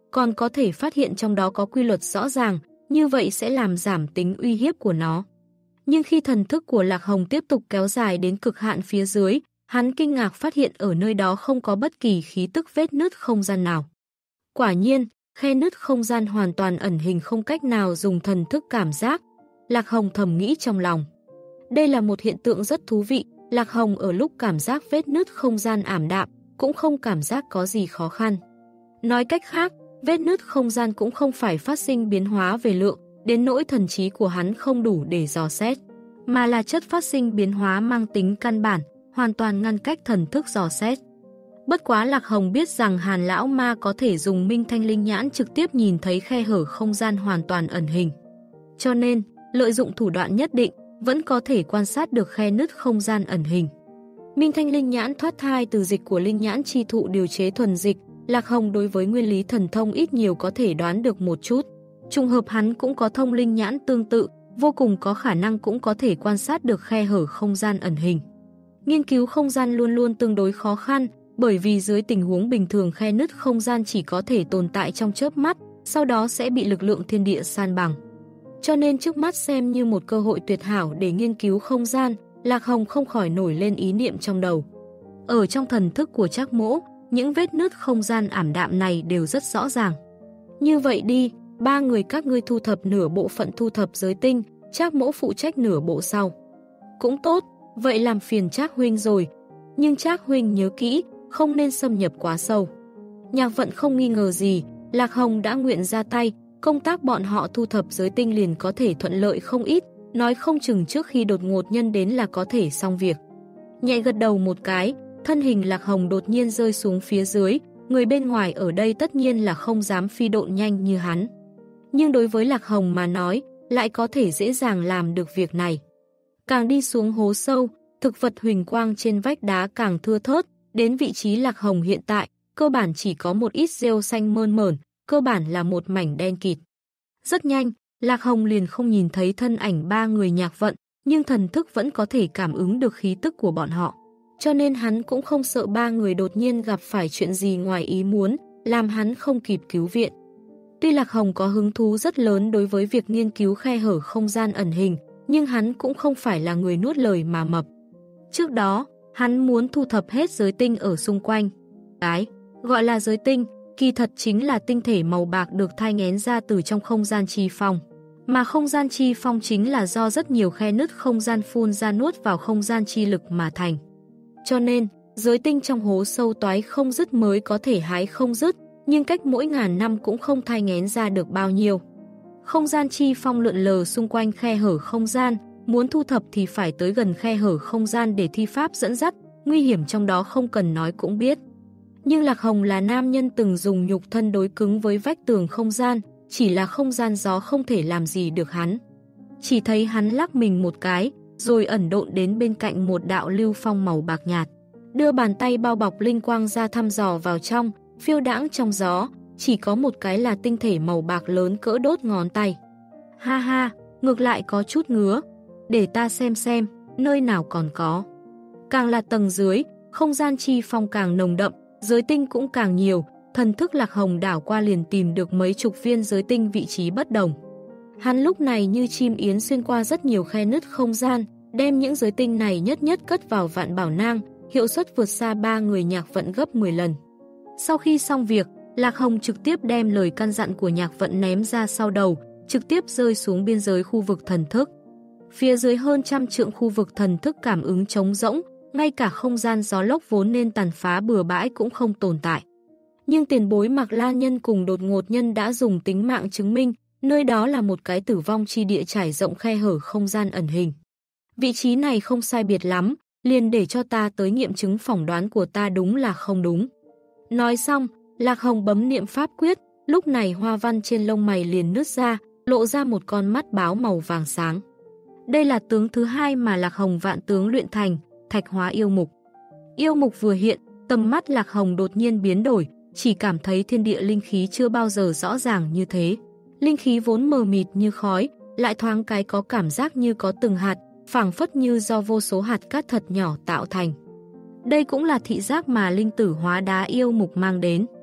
còn có thể phát hiện trong đó có quy luật rõ ràng, như vậy sẽ làm giảm tính uy hiếp của nó. Nhưng khi thần thức của Lạc Hồng tiếp tục kéo dài đến cực hạn phía dưới, hắn kinh ngạc phát hiện ở nơi đó không có bất kỳ khí tức vết nứt không gian nào. Quả nhiên, khe nứt không gian hoàn toàn ẩn hình, không cách nào dùng thần thức cảm giác. Lạc Hồng thầm nghĩ trong lòng. Đây là một hiện tượng rất thú vị. Lạc Hồng ở lúc cảm giác vết nứt không gian ảm đạm, cũng không cảm giác có gì khó khăn. Nói cách khác, vết nứt không gian cũng không phải phát sinh biến hóa về lượng, đến nỗi thần trí của hắn không đủ để dò xét, mà là chất phát sinh biến hóa mang tính căn bản, hoàn toàn ngăn cách thần thức dò xét. Bất quá Lạc Hồng biết rằng Hàn Lão Ma có thể dùng Minh Thanh Linh Nhãn trực tiếp nhìn thấy khe hở không gian hoàn toàn ẩn hình. Cho nên, lợi dụng thủ đoạn nhất định, vẫn có thể quan sát được khe nứt không gian ẩn hình. Minh Thanh Linh Nhãn thoát thai từ dịch của Linh Nhãn chi thụ điều chế thuần dịch, Lạc Hồng đối với nguyên lý thần thông ít nhiều có thể đoán được một chút. Trùng hợp hắn cũng có thông linh nhãn tương tự, vô cùng có khả năng cũng có thể quan sát được khe hở không gian ẩn hình. Nghiên cứu không gian luôn luôn tương đối khó khăn, bởi vì dưới tình huống bình thường khe nứt không gian chỉ có thể tồn tại trong chớp mắt, sau đó sẽ bị lực lượng thiên địa san bằng. Cho nên trước mắt xem như một cơ hội tuyệt hảo để nghiên cứu không gian, Lạc Hồng không khỏi nổi lên ý niệm trong đầu. Ở trong thần thức của Trác Mỗ, những vết nứt không gian ảm đạm này đều rất rõ ràng. Như vậy đi, ba người các ngươi thu thập nửa bộ phận thu thập giới tinh, Trác Mỗ phụ trách nửa bộ sau. Cũng tốt, vậy làm phiền Trác huynh rồi. Nhưng Trác huynh nhớ kỹ, không nên xâm nhập quá sâu. Nhạc Vận không nghi ngờ gì, Lạc Hồng đã nguyện ra tay, công tác bọn họ thu thập giới tinh liền có thể thuận lợi không ít, nói không chừng trước khi đột ngột nhân đến là có thể xong việc. Nhẹ gật đầu một cái, thân hình Lạc Hồng đột nhiên rơi xuống phía dưới, người bên ngoài ở đây tất nhiên là không dám phi độn nhanh như hắn. Nhưng đối với Lạc Hồng mà nói, lại có thể dễ dàng làm được việc này. Càng đi xuống hố sâu, thực vật huỳnh quang trên vách đá càng thưa thớt, đến vị trí Lạc Hồng hiện tại, cơ bản chỉ có một ít rêu xanh mơn mởn, cơ bản là một mảnh đen kịt. Rất nhanh, Lạc Hồng liền không nhìn thấy thân ảnh ba người Nhạc Vận, nhưng thần thức vẫn có thể cảm ứng được khí tức của bọn họ. Cho nên hắn cũng không sợ ba người đột nhiên gặp phải chuyện gì ngoài ý muốn, làm hắn không kịp cứu viện. Tuy Lạc Hồng có hứng thú rất lớn đối với việc nghiên cứu khe hở không gian ẩn hình, nhưng hắn cũng không phải là người nuốt lời mà mập. Trước đó, hắn muốn thu thập hết giới tinh ở xung quanh. Cái gọi là giới tinh, kỳ thật chính là tinh thể màu bạc được thai nghén ra từ trong không gian chi phong. Mà không gian chi phong chính là do rất nhiều khe nứt không gian phun ra nuốt vào không gian chi lực mà thành. Cho nên, giới tinh trong hố sâu toái không dứt mới có thể hái không dứt, nhưng cách mỗi ngàn năm cũng không thai nghén ra được bao nhiêu. Không gian chi phong lượn lờ xung quanh khe hở không gian, muốn thu thập thì phải tới gần khe hở không gian để thi pháp dẫn dắt, nguy hiểm trong đó không cần nói cũng biết. Nhưng Lạc Hồng là nam nhân từng dùng nhục thân đối cứng với vách tường không gian, chỉ là không gian gió không thể làm gì được hắn. Chỉ thấy hắn lắc mình một cái, rồi ẩn độn đến bên cạnh một đạo lưu phong màu bạc nhạt. Đưa bàn tay bao bọc linh quang ra thăm dò vào trong, phiêu đãng trong gió, chỉ có một cái là tinh thể màu bạc lớn cỡ đốt ngón tay. Ha ha, ngược lại có chút ngứa. Để ta xem xem, nơi nào còn có. Càng là tầng dưới, không gian chi phong càng nồng đậm, giới tinh cũng càng nhiều, thần thức Lạc Hồng đảo qua liền tìm được mấy chục viên giới tinh vị trí bất đồng. Hắn lúc này như chim yến xuyên qua rất nhiều khe nứt không gian, đem những giới tinh này nhất nhất cất vào vạn bảo nang, hiệu suất vượt xa ba người Nhạc Vận gấp mười lần. Sau khi xong việc, Lạc Hồng trực tiếp đem lời căn dặn của Nhạc Vận ném ra sau đầu, trực tiếp rơi xuống biên giới khu vực thần thức. Phía dưới hơn trăm trượng khu vực thần thức cảm ứng trống rỗng, ngay cả không gian gió lốc vốn nên tàn phá bừa bãi cũng không tồn tại. Nhưng tiền bối Mạc La Nhân cùng Đột Ngột Nhân đã dùng tính mạng chứng minh, nơi đó là một cái tử vong chi địa trải rộng khe hở không gian ẩn hình. Vị trí này không sai biệt lắm, liền để cho ta tới nghiệm chứng phỏng đoán của ta đúng là không đúng. Nói xong, Lạc Hồng bấm niệm pháp quyết, lúc này hoa văn trên lông mày liền nứt ra, lộ ra một con mắt báo màu vàng sáng. Đây là tướng thứ hai mà Lạc Hồng vạn tướng luyện thành, Thạch Hóa Yêu Mục. Yêu Mục vừa hiện, tầm mắt Lạc Hồng đột nhiên biến đổi, chỉ cảm thấy thiên địa linh khí chưa bao giờ rõ ràng như thế. Linh khí vốn mờ mịt như khói, lại thoáng cái có cảm giác như có từng hạt, phảng phất như do vô số hạt cát thật nhỏ tạo thành. Đây cũng là thị giác mà linh tử hóa đá yêu mục mang đến.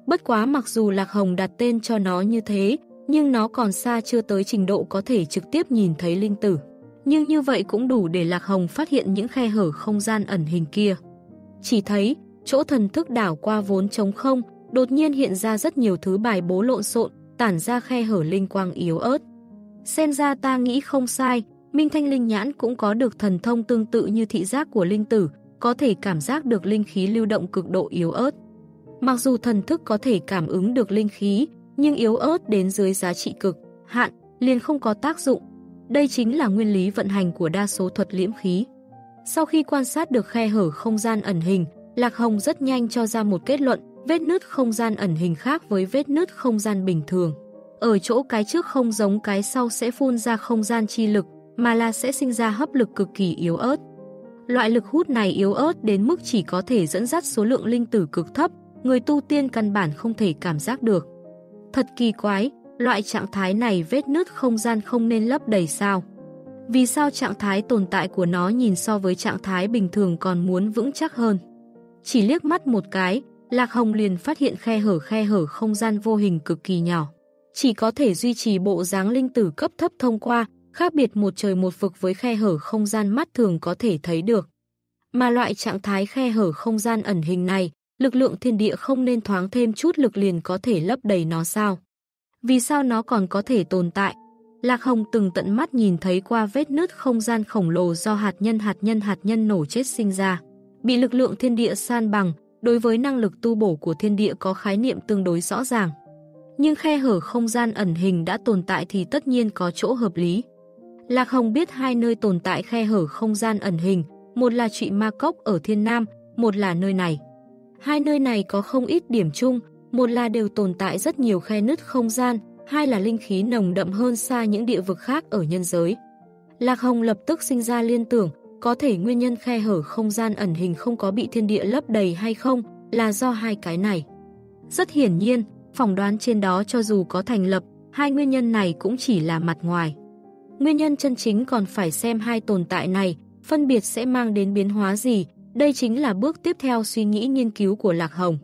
Bất quá mặc dù Lạc Hồng đặt tên cho nó như thế, nhưng nó còn xa chưa tới trình độ có thể trực tiếp nhìn thấy linh tử. Nhưng như vậy cũng đủ để Lạc Hồng phát hiện những khe hở không gian ẩn hình kia. Chỉ thấy, chỗ thần thức đảo qua vốn trống không, đột nhiên hiện ra rất nhiều thứ bài bố lộn xộn, tản ra khe hở linh quang yếu ớt. Xem ra ta nghĩ không sai, Minh Thanh Linh Nhãn cũng có được thần thông tương tự như thị giác của linh tử, có thể cảm giác được linh khí lưu động cực độ yếu ớt. Mặc dù thần thức có thể cảm ứng được linh khí, nhưng yếu ớt đến dưới giá trị cực hạn, liền không có tác dụng. Đây chính là nguyên lý vận hành của đa số thuật liễm khí. Sau khi quan sát được khe hở không gian ẩn hình, Lạc Hồng rất nhanh cho ra một kết luận, vết nứt không gian ẩn hình khác với vết nứt không gian bình thường. Ở chỗ cái trước không giống cái sau sẽ phun ra không gian chi lực, mà là sẽ sinh ra hấp lực cực kỳ yếu ớt. Loại lực hút này yếu ớt đến mức chỉ có thể dẫn dắt số lượng linh tử cực thấp, người tu tiên căn bản không thể cảm giác được. Thật kỳ quái, loại trạng thái này vết nứt không gian không nên lấp đầy sao? Vì sao trạng thái tồn tại của nó nhìn so với trạng thái bình thường còn muốn vững chắc hơn? Chỉ liếc mắt một cái, Lạc Hồng liền phát hiện khe hở khe hở không gian vô hình cực kỳ nhỏ. Chỉ có thể duy trì bộ dáng linh tử cấp thấp thông qua, khác biệt một trời một vực với khe hở không gian mắt thường có thể thấy được. Mà loại trạng thái khe hở không gian ẩn hình này, lực lượng thiên địa không nên thoáng thêm chút lực liền có thể lấp đầy nó sao? Vì sao nó còn có thể tồn tại? Lạc Hồng từng tận mắt nhìn thấy qua vết nứt không gian khổng lồ do hạt nhân hạt nhân hạt nhân nổ chết sinh ra. Bị lực lượng thiên địa san bằng, đối với năng lực tu bổ của thiên địa có khái niệm tương đối rõ ràng. Nhưng khe hở không gian ẩn hình đã tồn tại thì tất nhiên có chỗ hợp lý. Lạc Hồng biết hai nơi tồn tại khe hở không gian ẩn hình, một là Trụy Ma Cốc ở Thiên Nam, một là nơi này. Hai nơi này có không ít điểm chung, một là đều tồn tại rất nhiều khe nứt không gian, hai là linh khí nồng đậm hơn xa những địa vực khác ở nhân giới. Lạc Hồng lập tức sinh ra liên tưởng, có thể nguyên nhân khe hở không gian ẩn hình không có bị thiên địa lấp đầy hay không là do hai cái này. Rất hiển nhiên, phỏng đoán trên đó cho dù có thành lập, hai nguyên nhân này cũng chỉ là mặt ngoài. Nguyên nhân chân chính còn phải xem hai tồn tại này, phân biệt sẽ mang đến biến hóa gì, đây chính là bước tiếp theo suy nghĩ nghiên cứu của Lạc Hồng.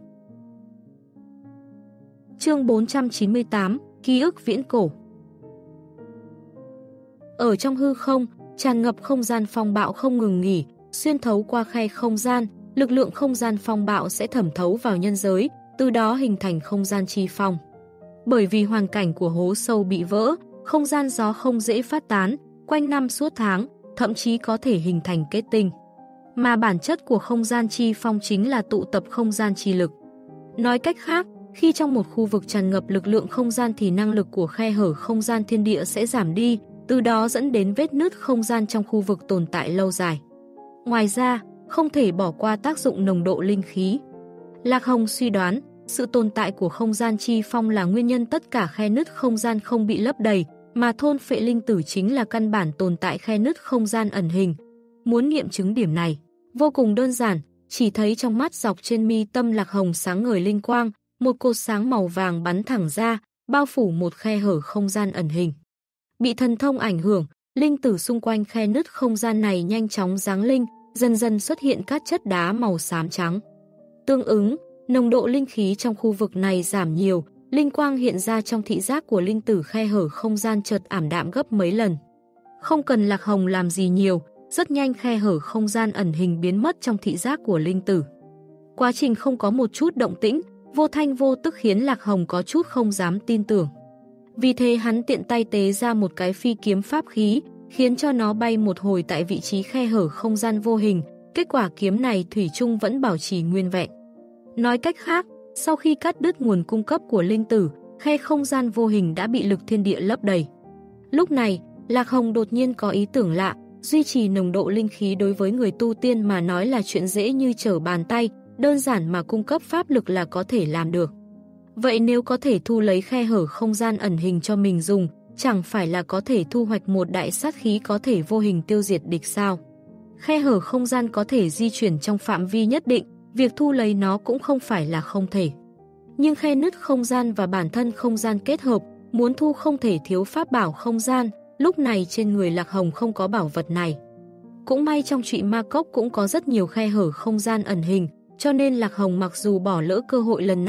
Chương bốn trăm chín mươi tám, Ký ức viễn cổ. Ở trong hư không, tràn ngập không gian phong bạo không ngừng nghỉ, xuyên thấu qua khe không gian, lực lượng không gian phong bạo sẽ thẩm thấu vào nhân giới, từ đó hình thành không gian chi phong. Bởi vì hoàn cảnh của hố sâu bị vỡ, không gian gió không dễ phát tán, quanh năm suốt tháng, thậm chí có thể hình thành kết tinh. Mà bản chất của không gian chi phong chính là tụ tập không gian chi lực. Nói cách khác, khi trong một khu vực tràn ngập lực lượng không gian thì năng lực của khe hở không gian thiên địa sẽ giảm đi, từ đó dẫn đến vết nứt không gian trong khu vực tồn tại lâu dài. Ngoài ra, không thể bỏ qua tác dụng nồng độ linh khí. Lạc Hồng suy đoán, sự tồn tại của không gian chi phong là nguyên nhân tất cả khe nứt không gian không bị lấp đầy, mà thôn phệ linh tử chính là căn bản tồn tại khe nứt không gian ẩn hình. Muốn nghiệm chứng điểm này, vô cùng đơn giản, chỉ thấy trong mắt dọc trên mi tâm Lạc Hồng sáng ngời linh quang, một cột sáng màu vàng bắn thẳng ra, bao phủ một khe hở không gian ẩn hình. Bị thần thông ảnh hưởng, linh tử xung quanh khe nứt không gian này nhanh chóng giáng linh, dần dần xuất hiện các chất đá màu xám trắng. Tương ứng, nồng độ linh khí trong khu vực này giảm nhiều, linh quang hiện ra trong thị giác của linh tử khe hở không gian chợt ảm đạm gấp mấy lần. Không cần Lạc Hồng làm gì nhiều, rất nhanh khe hở không gian ẩn hình biến mất trong thị giác của linh tử. Quá trình không có một chút động tĩnh, vô thanh vô tức khiến Lạc Hồng có chút không dám tin tưởng. Vì thế hắn tiện tay tế ra một cái phi kiếm pháp khí, khiến cho nó bay một hồi tại vị trí khe hở không gian vô hình, kết quả kiếm này thủy chung vẫn bảo trì nguyên vẹn. Nói cách khác, sau khi cắt đứt nguồn cung cấp của linh tử, khe không gian vô hình đã bị lực thiên địa lấp đầy. Lúc này, Lạc Hồng đột nhiên có ý tưởng lạ, duy trì nồng độ linh khí đối với người tu tiên mà nói là chuyện dễ như trở bàn tay, đơn giản mà cung cấp pháp lực là có thể làm được. Vậy nếu có thể thu lấy khe hở không gian ẩn hình cho mình dùng, chẳng phải là có thể thu hoạch một đại sát khí có thể vô hình tiêu diệt địch sao? Khe hở không gian có thể di chuyển trong phạm vi nhất định, việc thu lấy nó cũng không phải là không thể. Nhưng khe nứt không gian và bản thân không gian kết hợp, muốn thu không thể thiếu pháp bảo không gian, lúc này trên người Lạc Hồng không có bảo vật này. Cũng may trong Trụy Ma Cốc cũng có rất nhiều khe hở không gian ẩn hình, cho nên Lạc Hồng mặc dù bỏ lỡ cơ hội lần này,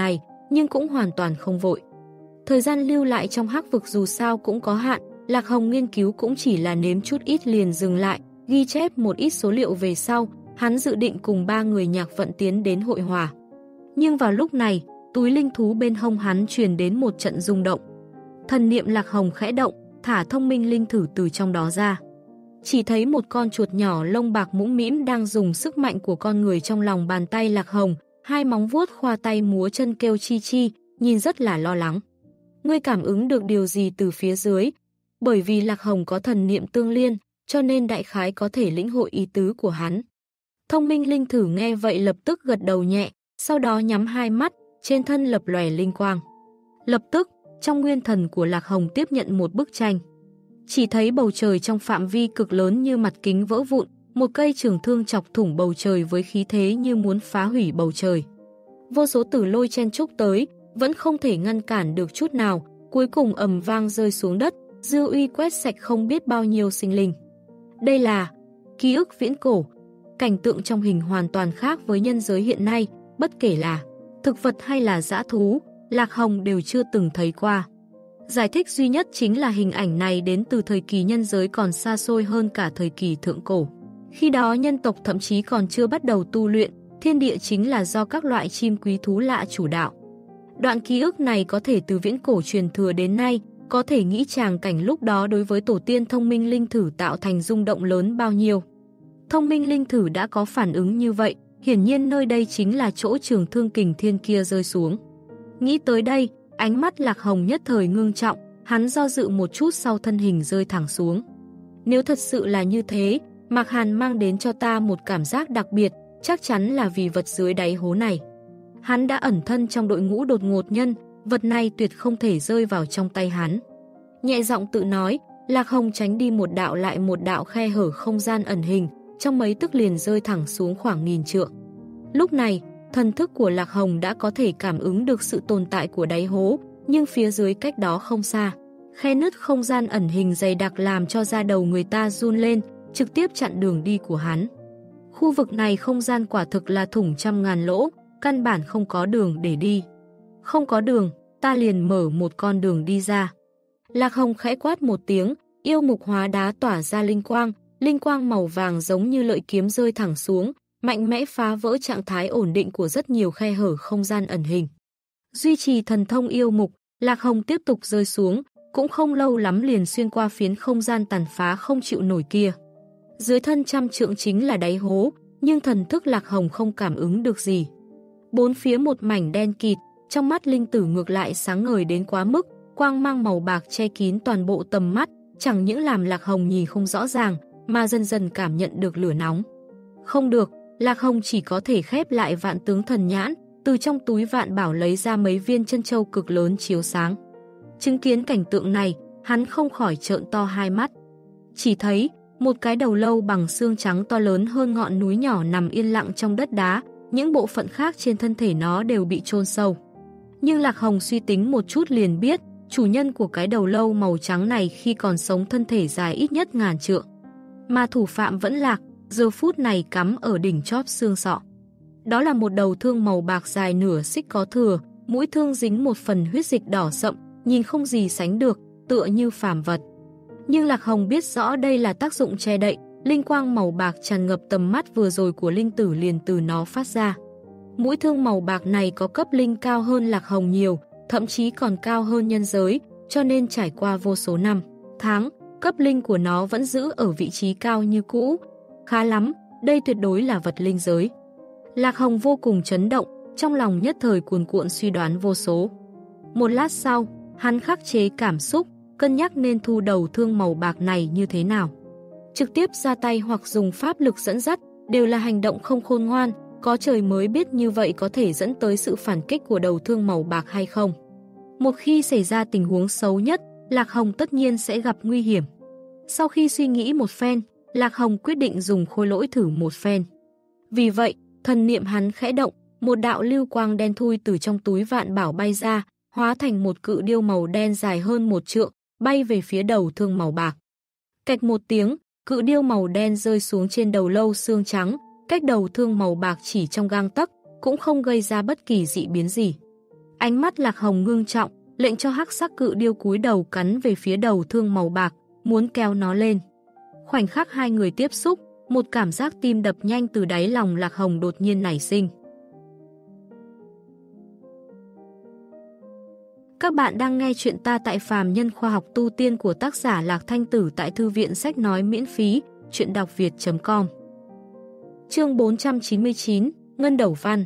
nhưng cũng hoàn toàn không vội. Thời gian lưu lại trong hắc vực dù sao cũng có hạn, Lạc Hồng nghiên cứu cũng chỉ là nếm chút ít liền dừng lại, ghi chép một ít số liệu về sau, hắn dự định cùng ba người Nhạc Vận tiến đến hội hòa. Nhưng vào lúc này, túi linh thú bên hông hắn truyền đến một trận rung động. Thần niệm Lạc Hồng khẽ động, thả thông minh linh thử từ trong đó ra. Chỉ thấy một con chuột nhỏ lông bạc mũm mĩm đang dùng sức mạnh của con người trong lòng bàn tay Lạc Hồng, hai móng vuốt khoa tay múa chân kêu chi chi, nhìn rất là lo lắng. Ngươi cảm ứng được điều gì từ phía dưới? Bởi vì Lạc Hồng có thần niệm tương liên, cho nên đại khái có thể lĩnh hội ý tứ của hắn. Thông minh linh thử nghe vậy lập tức gật đầu nhẹ, sau đó nhắm hai mắt, trên thân lập lòe linh quang. Lập tức, trong nguyên thần của Lạc Hồng tiếp nhận một bức tranh. Chỉ thấy bầu trời trong phạm vi cực lớn như mặt kính vỡ vụn, một cây trường thương chọc thủng bầu trời với khí thế như muốn phá hủy bầu trời. Vô số tử lôi chen chúc tới, vẫn không thể ngăn cản được chút nào, cuối cùng ầm vang rơi xuống đất, dư uy quét sạch không biết bao nhiêu sinh linh. Đây là ký ức viễn cổ, cảnh tượng trong hình hoàn toàn khác với nhân giới hiện nay, bất kể là thực vật hay là dã thú, Lạc Hồng đều chưa từng thấy qua. Giải thích duy nhất chính là hình ảnh này đến từ thời kỳ nhân giới còn xa xôi hơn cả thời kỳ thượng cổ. Khi đó nhân tộc thậm chí còn chưa bắt đầu tu luyện, thiên địa chính là do các loại chim quý thú lạ chủ đạo. Đoạn ký ức này có thể từ viễn cổ truyền thừa đến nay, có thể nghĩ tràng cảnh lúc đó đối với tổ tiên thông minh linh thử tạo thành rung động lớn bao nhiêu. Thông minh linh thử đã có phản ứng như vậy, hiển nhiên nơi đây chính là chỗ trường thương kình thiên kia rơi xuống. Nghĩ tới đây, ánh mắt Lạc Hồng nhất thời ngưng trọng, hắn do dự một chút sau thân hình rơi thẳng xuống. Nếu thật sự là như thế, Mạc Hàn mang đến cho ta một cảm giác đặc biệt, chắc chắn là vì vật dưới đáy hố này. Hắn đã ẩn thân trong đội ngũ đột ngột nhân, vật này tuyệt không thể rơi vào trong tay hắn. Nhẹ giọng tự nói, Lạc Hồng tránh đi một đạo lại một đạo khe hở không gian ẩn hình, trong mấy tức liền rơi thẳng xuống khoảng nghìn trượng. Lúc này, thần thức của Lạc Hồng đã có thể cảm ứng được sự tồn tại của đáy hố, nhưng phía dưới cách đó không xa. Khe nứt không gian ẩn hình dày đặc làm cho da đầu người ta run lên, trực tiếp chặn đường đi của hắn. Khu vực này không gian quả thực là thủng trăm ngàn lỗ, căn bản không có đường để đi. Không có đường, ta liền mở một con đường đi ra. Lạc Hồng khẽ quát một tiếng, yêu mục hóa đá tỏa ra linh quang, linh quang màu vàng giống như lợi kiếm rơi thẳng xuống, mạnh mẽ phá vỡ trạng thái ổn định của rất nhiều khe hở không gian ẩn hình. Duy trì thần thông yêu mục, Lạc Hồng tiếp tục rơi xuống, cũng không lâu lắm liền xuyên qua phiến không gian tàn phá không chịu nổi kia. Dưới thân trăm trượng chính là đáy hố, nhưng thần thức Lạc Hồng không cảm ứng được gì. Bốn phía một mảnh đen kịt, trong mắt linh tử ngược lại sáng ngời đến quá mức, quang mang màu bạc che kín toàn bộ tầm mắt, chẳng những làm Lạc Hồng nhìn không rõ ràng, mà dần dần cảm nhận được lửa nóng. Không được, Lạc Hồng chỉ có thể khép lại vạn tướng thần nhãn, từ trong túi vạn bảo lấy ra mấy viên chân châu cực lớn chiếu sáng. Chứng kiến cảnh tượng này, hắn không khỏi trợn to hai mắt. Chỉ thấy, một cái đầu lâu bằng xương trắng to lớn hơn ngọn núi nhỏ nằm yên lặng trong đất đá, những bộ phận khác trên thân thể nó đều bị chôn sâu. Nhưng Lạc Hồng suy tính một chút liền biết, chủ nhân của cái đầu lâu màu trắng này khi còn sống thân thể dài ít nhất ngàn trượng. Mà thủ phạm vẫn Lạc, giờ phút này cắm ở đỉnh chóp xương sọ. Đó là một đầu thương màu bạc dài nửa xích có thừa, mũi thương dính một phần huyết dịch đỏ sậm, nhìn không gì sánh được, tựa như phàm vật. Nhưng Lạc Hồng biết rõ đây là tác dụng che đậy, linh quang màu bạc tràn ngập tầm mắt vừa rồi của linh tử liền từ nó phát ra. Mũi thương màu bạc này có cấp linh cao hơn Lạc Hồng nhiều, thậm chí còn cao hơn nhân giới, cho nên trải qua vô số năm, tháng, cấp linh của nó vẫn giữ ở vị trí cao như cũ. Khá lắm, đây tuyệt đối là vật linh giới. Lạc Hồng vô cùng chấn động, trong lòng nhất thời cuồn cuộn suy đoán vô số. Một lát sau, hắn khắc chế cảm xúc, cân nhắc nên thu đầu thương màu bạc này như thế nào. Trực tiếp ra tay hoặc dùng pháp lực dẫn dắt, đều là hành động không khôn ngoan, có trời mới biết như vậy có thể dẫn tới sự phản kích của đầu thương màu bạc hay không. Một khi xảy ra tình huống xấu nhất, Lạc Hồng tất nhiên sẽ gặp nguy hiểm. Sau khi suy nghĩ một phen, Lạc Hồng quyết định dùng khôi lỗi thử một phen. Vì vậy, thần niệm hắn khẽ động, một đạo lưu quang đen thui từ trong túi vạn bảo bay ra, hóa thành một cự điêu màu đen dài hơn một trượng, bay về phía đầu thương màu bạc. Cạch một tiếng, cự điêu màu đen rơi xuống trên đầu lâu xương trắng, cách đầu thương màu bạc chỉ trong gang tấc, cũng không gây ra bất kỳ dị biến gì. Ánh mắt Lạc Hồng ngưng trọng, lệnh cho hắc sắc cự điêu cúi đầu cắn về phía đầu thương màu bạc, muốn kéo nó lên. Khoảnh khắc hai người tiếp xúc, một cảm giác tim đập nhanh từ đáy lòng Lạc Hồng đột nhiên nảy sinh. Các bạn đang nghe chuyện ta tại Phàm Nhân Khoa học Tu Tiên của tác giả Lạc Thanh Tử tại Thư viện Sách Nói miễn phí, chuyện đọc việt chấm com. Chương bốn trăm chín mươi chín, Ngân Đầu Văn.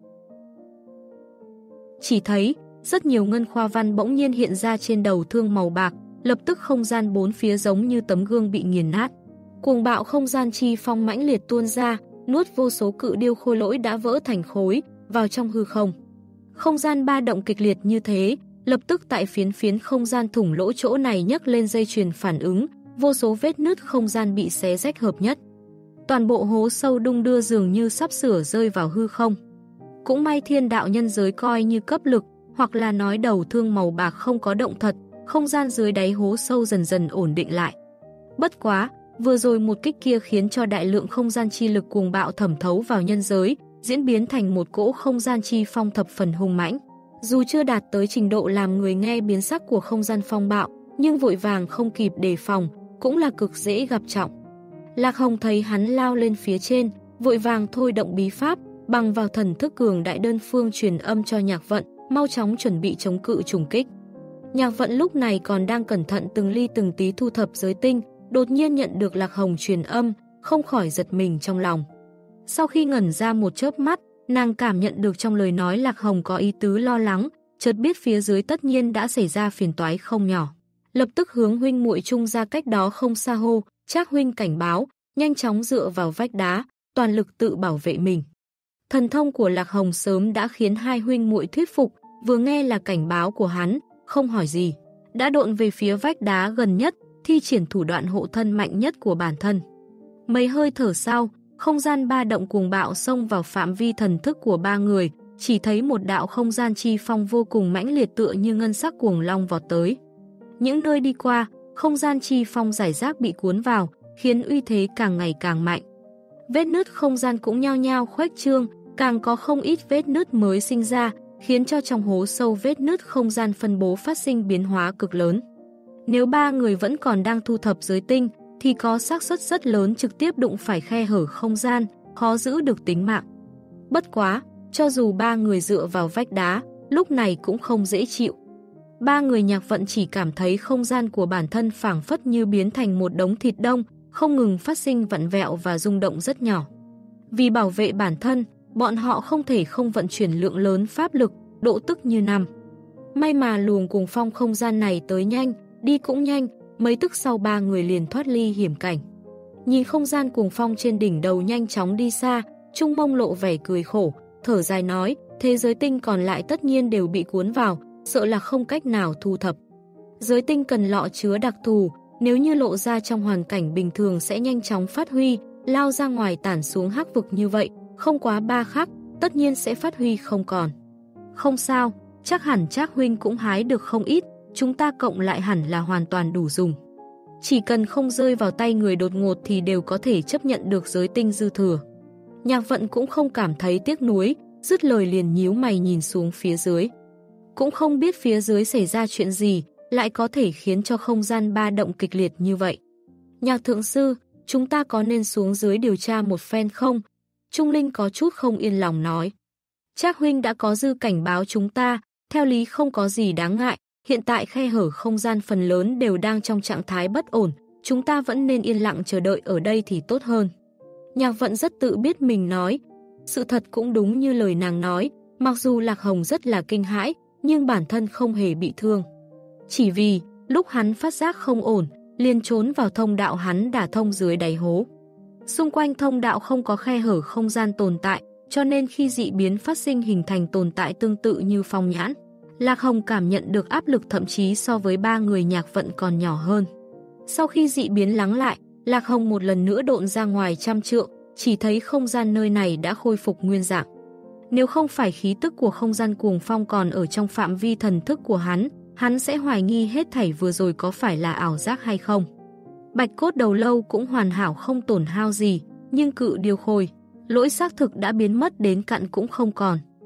Chỉ thấy, rất nhiều ngân khoa văn bỗng nhiên hiện ra trên đầu thương màu bạc, lập tức không gian bốn phía giống như tấm gương bị nghiền nát. Cuồng bạo không gian chi phong mãnh liệt tuôn ra, nuốt vô số cự điêu khôi lỗi đã vỡ thành khối, vào trong hư không. Không gian ba động kịch liệt như thế, lập tức tại phiến phiến không gian thủng lỗ chỗ này nhấc lên dây chuyền phản ứng, vô số vết nứt không gian bị xé rách hợp nhất. Toàn bộ hố sâu đung đưa dường như sắp sửa rơi vào hư không. Cũng may thiên đạo nhân giới coi như cấp lực, hoặc là nói đầu thương màu bạc không có động thật, không gian dưới đáy hố sâu dần dần ổn định lại. Bất quá, vừa rồi một kích kia khiến cho đại lượng không gian chi lực cuồng bạo thẩm thấu vào nhân giới, diễn biến thành một cỗ không gian chi phong thập phần hung mãnh. Dù chưa đạt tới trình độ làm người nghe biến sắc của không gian phong bạo, nhưng vội vàng không kịp đề phòng, cũng là cực dễ gặp trọng. Lạc Hồng thấy hắn lao lên phía trên, vội vàng thôi động bí pháp, bằng vào thần thức cường đại đơn phương truyền âm cho Nhạc Vận, mau chóng chuẩn bị chống cự trùng kích. Nhạc Vận lúc này còn đang cẩn thận từng ly từng tí thu thập giới tinh, đột nhiên nhận được Lạc Hồng truyền âm, không khỏi giật mình trong lòng. Sau khi ngẩn ra một chớp mắt, nàng cảm nhận được trong lời nói Lạc Hồng có ý tứ lo lắng, chợt biết phía dưới tất nhiên đã xảy ra phiền toái không nhỏ. Lập tức hướng huynh muội chung ra cách đó không xa hô, Trác huynh cảnh báo, nhanh chóng dựa vào vách đá, toàn lực tự bảo vệ mình. Thần thông của Lạc Hồng sớm đã khiến hai huynh muội thuyết phục, vừa nghe là cảnh báo của hắn, không hỏi gì, đã độn về phía vách đá gần nhất, thi triển thủ đoạn hộ thân mạnh nhất của bản thân. Mấy hơi thở sau, không gian ba động cuồng bạo xông vào phạm vi thần thức của ba người, chỉ thấy một đạo không gian chi phong vô cùng mãnh liệt tựa như ngân sắc cuồng long vọt tới. Những nơi đi qua, không gian chi phong rải rác bị cuốn vào, khiến uy thế càng ngày càng mạnh. Vết nứt không gian cũng nhao nhao khuếch trương, càng có không ít vết nứt mới sinh ra, khiến cho trong hố sâu vết nứt không gian phân bố phát sinh biến hóa cực lớn. Nếu ba người vẫn còn đang thu thập giới tinh, thì có xác suất rất lớn trực tiếp đụng phải khe hở không gian, khó giữ được tính mạng. Bất quá, cho dù ba người dựa vào vách đá, lúc này cũng không dễ chịu. Ba người Nhạc Vận chỉ cảm thấy không gian của bản thân phảng phất như biến thành một đống thịt đông, không ngừng phát sinh vặn vẹo và rung động rất nhỏ. Vì bảo vệ bản thân, bọn họ không thể không vận chuyển lượng lớn pháp lực, độ tức như năm. May mà luồng cuồng phong không gian này tới nhanh, đi cũng nhanh, mấy tức sau ba người liền thoát ly hiểm cảnh. Nhìn không gian cuồng phong trên đỉnh đầu nhanh chóng đi xa, Trung Mông lộ vẻ cười khổ, thở dài nói, thế giới tinh còn lại tất nhiên đều bị cuốn vào, sợ là không cách nào thu thập. Giới tinh cần lọ chứa đặc thù, nếu như lộ ra trong hoàn cảnh bình thường sẽ nhanh chóng phát huy, lao ra ngoài tản xuống hắc vực như vậy, không quá ba khắc, tất nhiên sẽ phát huy không còn. Không sao, chắc hẳn Trác huynh cũng hái được không ít, chúng ta cộng lại hẳn là hoàn toàn đủ dùng. Chỉ cần không rơi vào tay người đột ngột thì đều có thể chấp nhận được giới tinh dư thừa. Nhạc Vận cũng không cảm thấy tiếc nuối, dứt lời liền nhíu mày nhìn xuống phía dưới. Cũng không biết phía dưới xảy ra chuyện gì, lại có thể khiến cho không gian ba động kịch liệt như vậy. Nhạc thượng sư, chúng ta có nên xuống dưới điều tra một phen không? Trung Linh có chút không yên lòng nói. Trác huynh đã có dư cảnh báo chúng ta, theo lý không có gì đáng ngại, hiện tại khe hở không gian phần lớn đều đang trong trạng thái bất ổn, chúng ta vẫn nên yên lặng chờ đợi ở đây thì tốt hơn. Nhạc Vận rất tự biết mình nói, sự thật cũng đúng như lời nàng nói, mặc dù Lạc Hồng rất là kinh hãi, nhưng bản thân không hề bị thương. Chỉ vì, lúc hắn phát giác không ổn, liền trốn vào thông đạo hắn đả thông dưới đáy hố. Xung quanh thông đạo không có khe hở không gian tồn tại, cho nên khi dị biến phát sinh hình thành tồn tại tương tự như phong nhãn. Lạc Hồng cảm nhận được áp lực thậm chí so với ba người Nhạc Vận còn nhỏ hơn. Sau khi dị biến lắng lại, Lạc Hồng một lần nữa độn ra ngoài trăm trượng, chỉ thấy không gian nơi này đã khôi phục nguyên dạng. Nếu không phải khí tức của không gian cuồng phong còn ở trong phạm vi thần thức của hắn, hắn sẽ hoài nghi hết thảy vừa rồi có phải là ảo giác hay không. Bạch cốt đầu lâu cũng hoàn hảo không tổn hao gì, nhưng cự điêu khôi, lỗi xác thực đã biến mất đến cặn cũng không còn.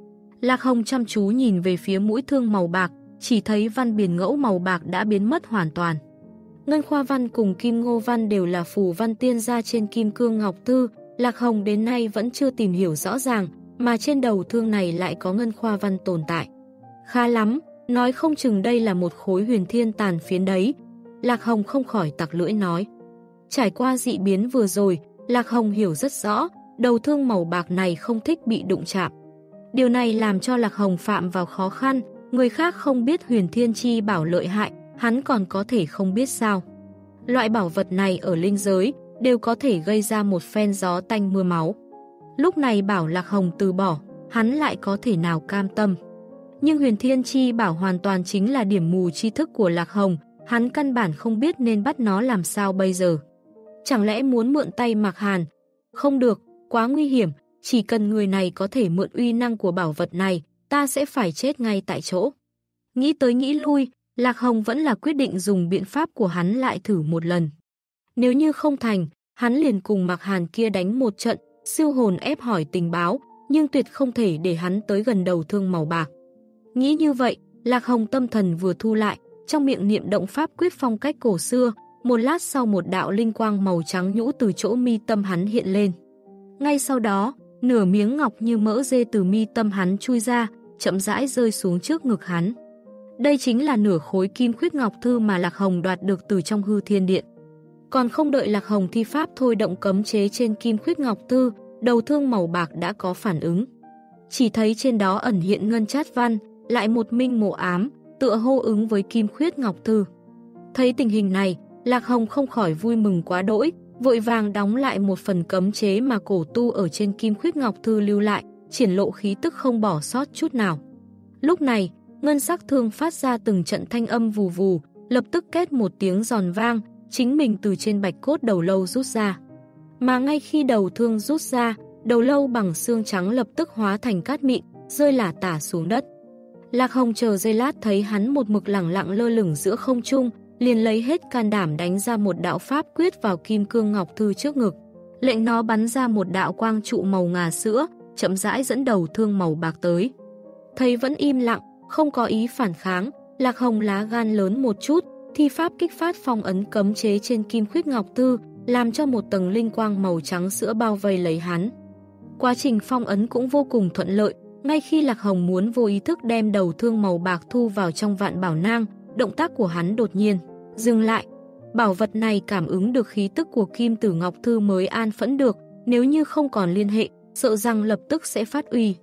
Lạc Hồng chăm chú nhìn về phía mũi thương màu bạc, chỉ thấy văn biển ngẫu màu bạc đã biến mất hoàn toàn. Ngân Khoa Văn cùng Kim Ngô Văn đều là phù văn tiên gia trên Kim Cương Ngọc Thư, Lạc Hồng đến nay vẫn chưa tìm hiểu rõ ràng, mà trên đầu thương này lại có Ngân Khoa Văn tồn tại. Khá lắm, nói không chừng đây là một khối huyền thiên tàn phiến đấy. Lạc Hồng không khỏi tặc lưỡi nói. Trải qua dị biến vừa rồi, Lạc Hồng hiểu rất rõ, đầu thương màu bạc này không thích bị đụng chạm. Điều này làm cho Lạc Hồng phạm vào khó khăn, người khác không biết huyền thiên chi bảo lợi hại, hắn còn có thể không biết sao. Loại bảo vật này ở linh giới đều có thể gây ra một phen gió tanh mưa máu. Lúc này bảo Lạc Hồng từ bỏ, hắn lại có thể nào cam tâm. Nhưng huyền thiên chi bảo hoàn toàn chính là điểm mù tri thức của Lạc Hồng, hắn căn bản không biết nên bắt nó làm sao bây giờ. Chẳng lẽ muốn mượn tay Mạc Hàn? Không được, quá nguy hiểm, chỉ cần người này có thể mượn uy năng của bảo vật này, ta sẽ phải chết ngay tại chỗ. Nghĩ tới nghĩ lui, Lạc Hồng vẫn là quyết định dùng biện pháp của hắn lại thử một lần. Nếu như không thành, hắn liền cùng Mạc Hàn kia đánh một trận, siêu hồn ép hỏi tình báo, nhưng tuyệt không thể để hắn tới gần đầu thương màu bạc. Nghĩ như vậy, Lạc Hồng tâm thần vừa thu lại, trong miệng niệm động pháp quyết phong cách cổ xưa, một lát sau một đạo linh quang màu trắng nhũ từ chỗ mi tâm hắn hiện lên. Ngay sau đó, nửa miếng ngọc như mỡ dê từ mi tâm hắn chui ra, chậm rãi rơi xuống trước ngực hắn. Đây chính là nửa khối kim khuyết ngọc thư mà Lạc Hồng đoạt được từ trong hư thiên điện. Còn không đợi Lạc Hồng thi pháp thôi động cấm chế trên kim khuyết ngọc thư, đầu thương màu bạc đã có phản ứng. Chỉ thấy trên đó ẩn hiện ngân chát văn, lại một minh mộ ám, tựa hô ứng với kim khuyết ngọc thư. Thấy tình hình này, Lạc Hồng không khỏi vui mừng quá đỗi, vội vàng đóng lại một phần cấm chế mà cổ tu ở trên kim khuyết ngọc thư lưu lại, triển lộ khí tức không bỏ sót chút nào. Lúc này, ngân sắc thương phát ra từng trận thanh âm vù vù, lập tức két một tiếng giòn vang, chính mình từ trên bạch cốt đầu lâu rút ra. Mà ngay khi đầu thương rút ra, đầu lâu bằng xương trắng lập tức hóa thành cát mịn, rơi lả tả xuống đất. Lạc Hồng chờ giây lát thấy hắn một mực lẳng lặng lơ lửng giữa không trung, liền lấy hết can đảm đánh ra một đạo pháp quyết vào kim cương ngọc thư trước ngực, lệnh nó bắn ra một đạo quang trụ màu ngà sữa, chậm rãi dẫn đầu thương màu bạc tới. Thấy vẫn im lặng, không có ý phản kháng, Lạc Hồng lá gan lớn một chút, thi pháp kích phát phong ấn cấm chế trên kim khuyết ngọc thư, làm cho một tầng linh quang màu trắng sữa bao vây lấy hắn. Quá trình phong ấn cũng vô cùng thuận lợi, ngay khi Lạc Hồng muốn vô ý thức đem đầu thương màu bạc thu vào trong vạn bảo nang, động tác của hắn đột nhiên dừng lại. Bảo vật này cảm ứng được khí tức của kim tử ngọc thư mới an phẫn được, nếu như không còn liên hệ, sợ rằng lập tức sẽ phát uy.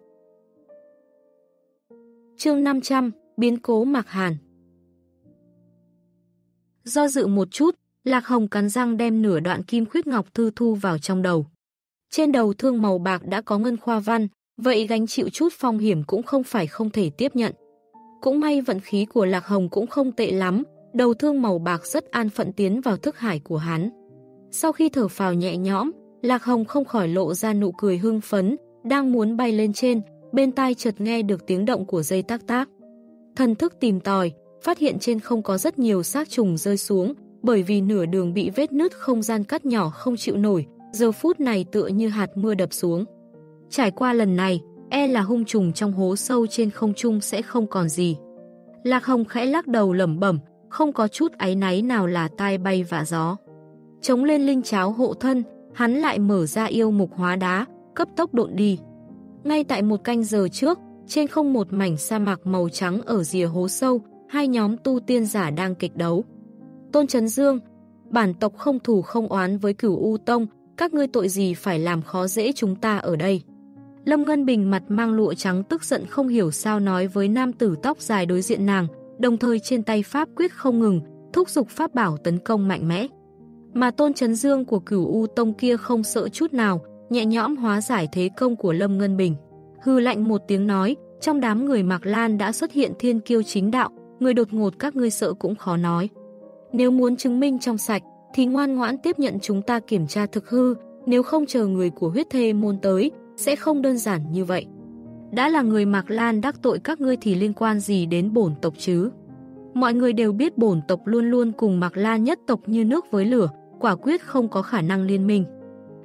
Chương năm trăm, biến cố Mạc Hàn. Do dự một chút, Lạc Hồng cắn răng đem nửa đoạn kim khuyết ngọc thư thu vào trong đầu. Trên đầu thương màu bạc đã có ngân khoa văn, vậy gánh chịu chút phong hiểm cũng không phải không thể tiếp nhận. Cũng may vận khí của Lạc Hồng cũng không tệ lắm, đầu thương màu bạc rất an phận tiến vào thức hải của hắn. Sau khi thở phào nhẹ nhõm, Lạc Hồng không khỏi lộ ra nụ cười hưng phấn, đang muốn bay lên trên, bên tai chợt nghe được tiếng động của dây tác tác. Thần thức tìm tòi, phát hiện trên không có rất nhiều xác trùng rơi xuống, bởi vì nửa đường bị vết nứt không gian cắt nhỏ không chịu nổi, giờ phút này tựa như hạt mưa đập xuống. Trải qua lần này, e là hung trùng trong hố sâu trên không trung sẽ không còn gì. Lạc Hồng khẽ lắc đầu lẩm bẩm, không có chút áy náy nào là tai bay vạ gió. Chống lên linh cháo hộ thân, hắn lại mở ra yêu mục hóa đá, cấp tốc độn đi. Ngay tại một canh giờ trước, trên không một mảnh sa mạc màu trắng ở rìa hố sâu, hai nhóm tu tiên giả đang kịch đấu. Tôn Trấn Dương, bản tộc không thù không oán với Cửu U Tông, các ngươi tội gì phải làm khó dễ chúng ta ở đây. Lâm Ngân Bình mặt mang lụa trắng tức giận không hiểu sao nói với nam tử tóc dài đối diện nàng, đồng thời trên tay pháp quyết không ngừng, thúc giục pháp bảo tấn công mạnh mẽ. Mà Tôn Trấn Dương của Cửu U Tông kia không sợ chút nào, nhẹ nhõm hóa giải thế công của Lâm Ngân Bình. Hư lạnh một tiếng nói, trong đám người Mạc Lan đã xuất hiện thiên kiêu chính đạo, người đột ngột các ngươi sợ cũng khó nói. Nếu muốn chứng minh trong sạch, thì ngoan ngoãn tiếp nhận chúng ta kiểm tra thực hư, nếu không chờ người của huyết thê môn tới, sẽ không đơn giản như vậy. Đã là người Mạc Lan đắc tội các ngươi thì liên quan gì đến bổn tộc chứ? Mọi người đều biết bổn tộc luôn luôn cùng Mạc Lan nhất tộc như nước với lửa, quả quyết không có khả năng liên minh.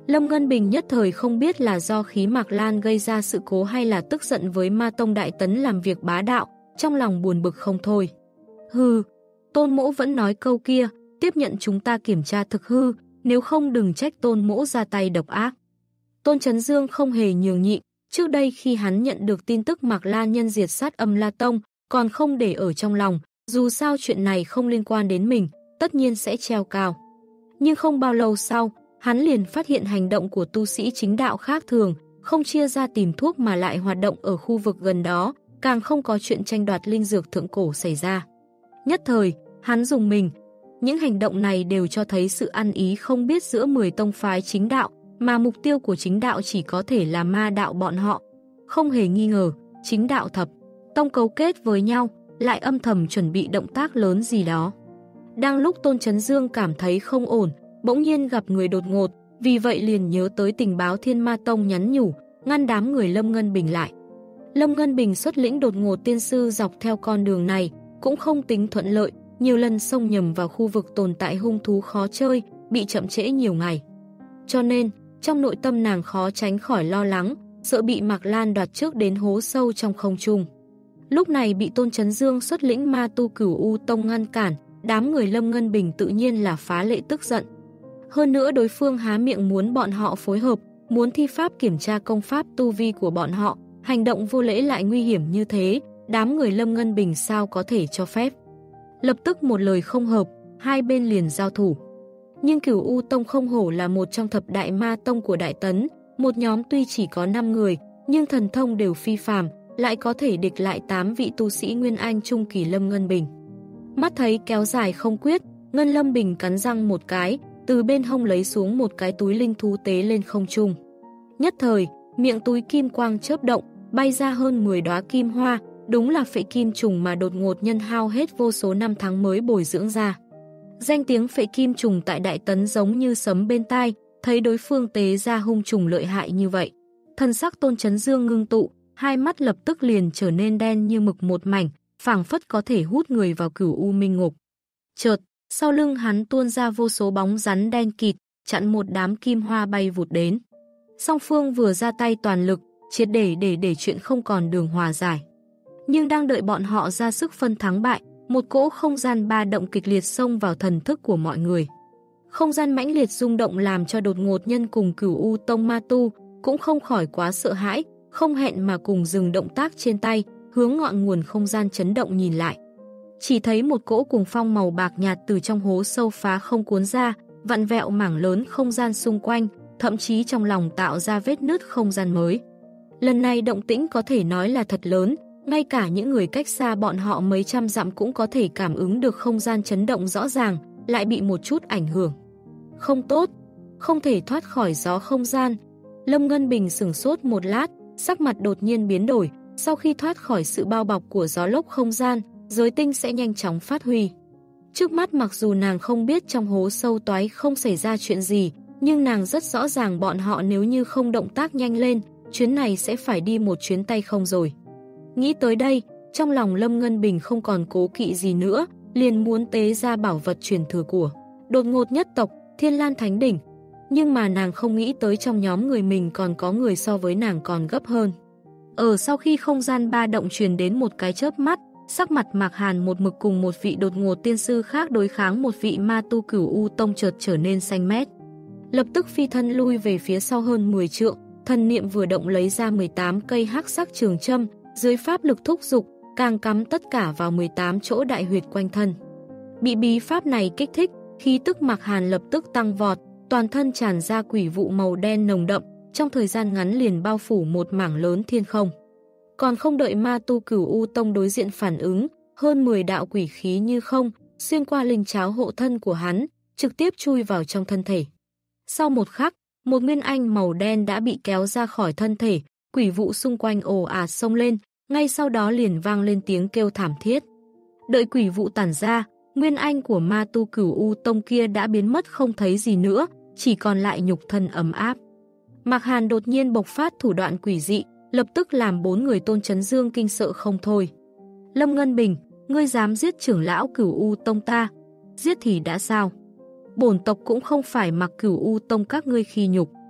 Lâm Ngân Bình nhất thời không biết là do khí Mạc Lan gây ra sự cố hay là tức giận với Ma Tông Đại Tấn làm việc bá đạo, trong lòng buồn bực không thôi. Hừ, Tôn Mỗ vẫn nói câu kia, tiếp nhận chúng ta kiểm tra thực hư, nếu không đừng trách Tôn Mỗ ra tay độc ác. Tôn Chấn Dương không hề nhường nhịn, trước đây khi hắn nhận được tin tức Mạc Lan nhân diệt sát Âm La Tông, còn không để ở trong lòng, dù sao chuyện này không liên quan đến mình, tất nhiên sẽ treo cao. Nhưng không bao lâu sau, hắn liền phát hiện hành động của tu sĩ chính đạo khác thường, không chia ra tìm thuốc mà lại hoạt động ở khu vực gần đó, càng không có chuyện tranh đoạt linh dược thượng cổ xảy ra. Nhất thời, hắn dùng mình. Những hành động này đều cho thấy sự ăn ý không biết giữa mười tông phái chính đạo, mà mục tiêu của chính đạo chỉ có thể là ma đạo bọn họ. Không hề nghi ngờ, chính đạo thập tông cấu kết với nhau, lại âm thầm chuẩn bị động tác lớn gì đó. Đang lúc Tôn Chấn Dương cảm thấy không ổn, bỗng nhiên gặp người đột ngột, vì vậy liền nhớ tới tình báo Thiên Ma Tông nhắn nhủ, ngăn đám người Lâm Ngân Bình lại. Lâm Ngân Bình xuất lĩnh đột ngột tiên sư dọc theo con đường này, cũng không tính thuận lợi, nhiều lần xông nhầm vào khu vực tồn tại hung thú khó chơi, bị chậm trễ nhiều ngày. Cho nên, trong nội tâm nàng khó tránh khỏi lo lắng, sợ bị Mạc Lan đoạt trước đến hố sâu trong không trung. Lúc này bị Tôn Chấn Dương xuất lĩnh Ma Tu Cửu U Tông ngăn cản, đám người Lâm Ngân Bình tự nhiên là phá lệ tức giận. Hơn nữa đối phương há miệng muốn bọn họ phối hợp, muốn thi pháp kiểm tra công pháp tu vi của bọn họ, hành động vô lễ lại nguy hiểm như thế, đám người Lâm Ngân Bình sao có thể cho phép. Lập tức một lời không hợp, hai bên liền giao thủ. Nhưng Cửu U Tông không hổ là một trong thập đại ma tông của Đại Tấn, một nhóm tuy chỉ có năm người, nhưng thần thông đều phi phàm, lại có thể địch lại tám vị tu sĩ Nguyên Anh trung kỳ Lâm Ngân Bình. Mắt thấy kéo dài không quyết, Ngân Lâm Bình cắn răng một cái, từ bên hông lấy xuống một cái túi linh thú tế lên không trung. Nhất thời, miệng túi kim quang chớp động, bay ra hơn mười đóa kim hoa, đúng là phệ kim trùng mà đột ngột nhân hao hết vô số năm tháng mới bồi dưỡng ra. Danh tiếng phệ kim trùng tại Đại Tấn giống như sấm bên tai, thấy đối phương tế ra hung trùng lợi hại như vậy. Thần sắc Tôn Chấn Dương ngưng tụ, hai mắt lập tức liền trở nên đen như mực một mảnh, phảng phất có thể hút người vào Cửu U Minh Ngục. Chợt, sau lưng hắn tuôn ra vô số bóng rắn đen kịt, chặn một đám kim hoa bay vụt đến. Song phương vừa ra tay toàn lực, triệt để để để chuyện không còn đường hòa giải. Nhưng đang đợi bọn họ ra sức phân thắng bại, một cỗ không gian ba động kịch liệt xông vào thần thức của mọi người. Không gian mãnh liệt rung động làm cho đột ngột nhân cùng Cửu U Tông Ma Tu cũng không khỏi quá sợ hãi, không hẹn mà cùng dừng động tác trên tay, hướng ngọn nguồn không gian chấn động nhìn lại. Chỉ thấy một cỗ cuồng phong màu bạc nhạt từ trong hố sâu phá không cuốn ra, vặn vẹo mảng lớn không gian xung quanh, thậm chí trong lòng tạo ra vết nứt không gian mới. Lần này động tĩnh có thể nói là thật lớn, ngay cả những người cách xa bọn họ mấy trăm dặm cũng có thể cảm ứng được không gian chấn động rõ ràng, lại bị một chút ảnh hưởng. Không tốt, không thể thoát khỏi gió không gian. Lâm Ngân Bình sửng sốt một lát, sắc mặt đột nhiên biến đổi, sau khi thoát khỏi sự bao bọc của gió lốc không gian, giới tinh sẽ nhanh chóng phát huy. Trước mắt mặc dù nàng không biết trong hố sâu toái không xảy ra chuyện gì, nhưng nàng rất rõ ràng bọn họ nếu như không động tác nhanh lên, chuyến này sẽ phải đi một chuyến tay không rồi. Nghĩ tới đây, trong lòng Lâm Ngân Bình không còn cố kỵ gì nữa, liền muốn tế ra bảo vật truyền thừa của đột ngột nhất tộc, Thiên Lan Thánh Đỉnh. Nhưng mà nàng không nghĩ tới trong nhóm người mình còn có người so với nàng còn gấp hơn. Ở sau khi không gian ba động truyền đến một cái chớp mắt, sắc mặt Mạc Hàn một mực cùng một vị đột ngột tiên sư khác đối kháng một vị ma tu Cửu U Tông chợt trở nên xanh mét. Lập tức phi thân lui về phía sau hơn mười trượng, thần niệm vừa động lấy ra mười tám cây hắc sắc trường châm, dưới pháp lực thúc dục, càng cắm tất cả vào mười tám chỗ đại huyệt quanh thân. Bị bí pháp này kích thích, khí tức Mạc Hàn lập tức tăng vọt, toàn thân tràn ra quỷ vụ màu đen nồng đậm, trong thời gian ngắn liền bao phủ một mảng lớn thiên không. Còn không đợi ma tu Cửu U Tông đối diện phản ứng, hơn mười đạo quỷ khí như không, xuyên qua linh cháo hộ thân của hắn, trực tiếp chui vào trong thân thể. Sau một khắc, một nguyên anh màu đen đã bị kéo ra khỏi thân thể, quỷ vụ xung quanh ồ ạt xông lên, ngay sau đó liền vang lên tiếng kêu thảm thiết. Đợi quỷ vụ tản ra, nguyên anh của ma tu Cửu U Tông kia đã biến mất không thấy gì nữa, chỉ còn lại nhục thân ấm áp. Mạc Hàn đột nhiên bộc phát thủ đoạn quỷ dị, lập tức làm bốn người Tôn Chấn Dương kinh sợ không thôi. Lâm Ngân Bình, ngươi dám giết trưởng lão Cửu U Tông ta? Giết thì đã sao? Bổn tộc cũng không phải mặc Cửu U Tông các ngươi khi nhục.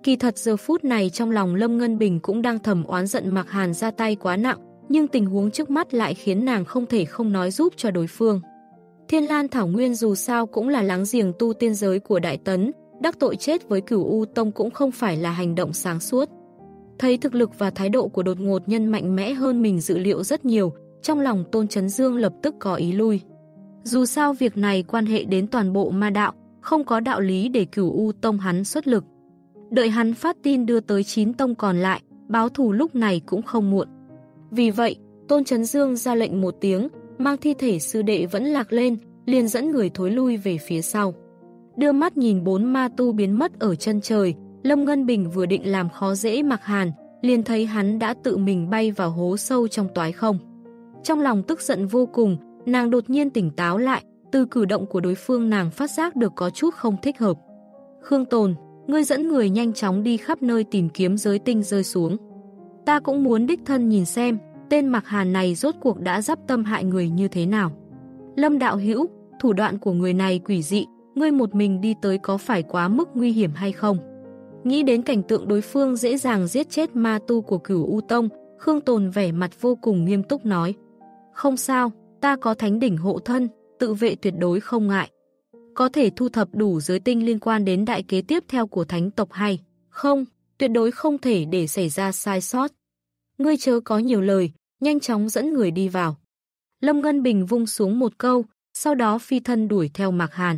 Kỳ thật giờ phút này trong lòng Lâm Ngân Bình cũng đang thầm oán giận Mạc Hàn ra tay quá nặng, nhưng tình huống trước mắt lại khiến nàng không thể không nói giúp cho đối phương. Thiên Lan Thảo Nguyên dù sao cũng là láng giềng tu tiên giới của Đại Tấn, đắc tội chết với Cửu U Tông cũng không phải là hành động sáng suốt. Thấy thực lực và thái độ của đột ngột nhân mạnh mẽ hơn mình dự liệu rất nhiều, trong lòng Tôn Chấn Dương lập tức có ý lui. Dù sao việc này quan hệ đến toàn bộ ma đạo, không có đạo lý để Cửu U Tông hắn xuất lực. Đợi hắn phát tin đưa tới chín tông còn lại, báo thù lúc này cũng không muộn. Vì vậy, Tôn Chấn Dương ra lệnh một tiếng, mang thi thể sư đệ vẫn lạc lên, liền dẫn người thối lui về phía sau. Đưa mắt nhìn bốn ma tu biến mất ở chân trời, Lâm Ngân Bình vừa định làm khó dễ Mạc Hàn, liền thấy hắn đã tự mình bay vào hố sâu trong toái không. Trong lòng tức giận vô cùng, nàng đột nhiên tỉnh táo lại, từ cử động của đối phương nàng phát giác được có chút không thích hợp. Khương Tồn, ngươi dẫn người nhanh chóng đi khắp nơi tìm kiếm giới tinh rơi xuống. Ta cũng muốn đích thân nhìn xem, tên Mạc Hàn này rốt cuộc đã dắp tâm hại người như thế nào. Lâm đạo hữu, thủ đoạn của người này quỷ dị, ngươi một mình đi tới có phải quá mức nguy hiểm hay không? Nghĩ đến cảnh tượng đối phương dễ dàng giết chết ma tu của Cửu U Tông, Khương Tồn vẻ mặt vô cùng nghiêm túc nói. Không sao, ta có thánh đỉnh hộ thân, tự vệ tuyệt đối không ngại. Có thể thu thập đủ giới tinh liên quan đến đại kế tiếp theo của thánh tộc hay không, tuyệt đối không thể để xảy ra sai sót. Ngươi chớ có nhiều lời, nhanh chóng dẫn người đi vào. Lâm Ngân Bình vung xuống một câu, sau đó phi thân đuổi theo Mạc Hàn.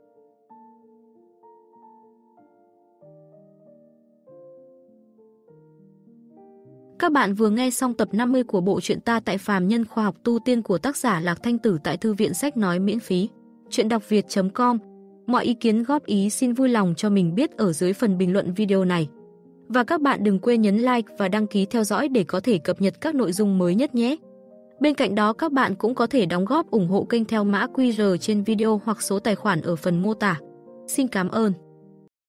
Các bạn vừa nghe xong tập năm mươi của bộ truyện Ta Tại Phàm Nhân Khoa Học Tu Tiên của tác giả Lạc Thanh Tử tại thư viện sách nói miễn phí. Chuyện đọc việt chấm com. Mọi ý kiến góp ý xin vui lòng cho mình biết ở dưới phần bình luận video này. Và các bạn đừng quên nhấn like và đăng ký theo dõi để có thể cập nhật các nội dung mới nhất nhé. Bên cạnh đó các bạn cũng có thể đóng góp ủng hộ kênh theo mã quy rờ trên video hoặc số tài khoản ở phần mô tả. Xin cảm ơn.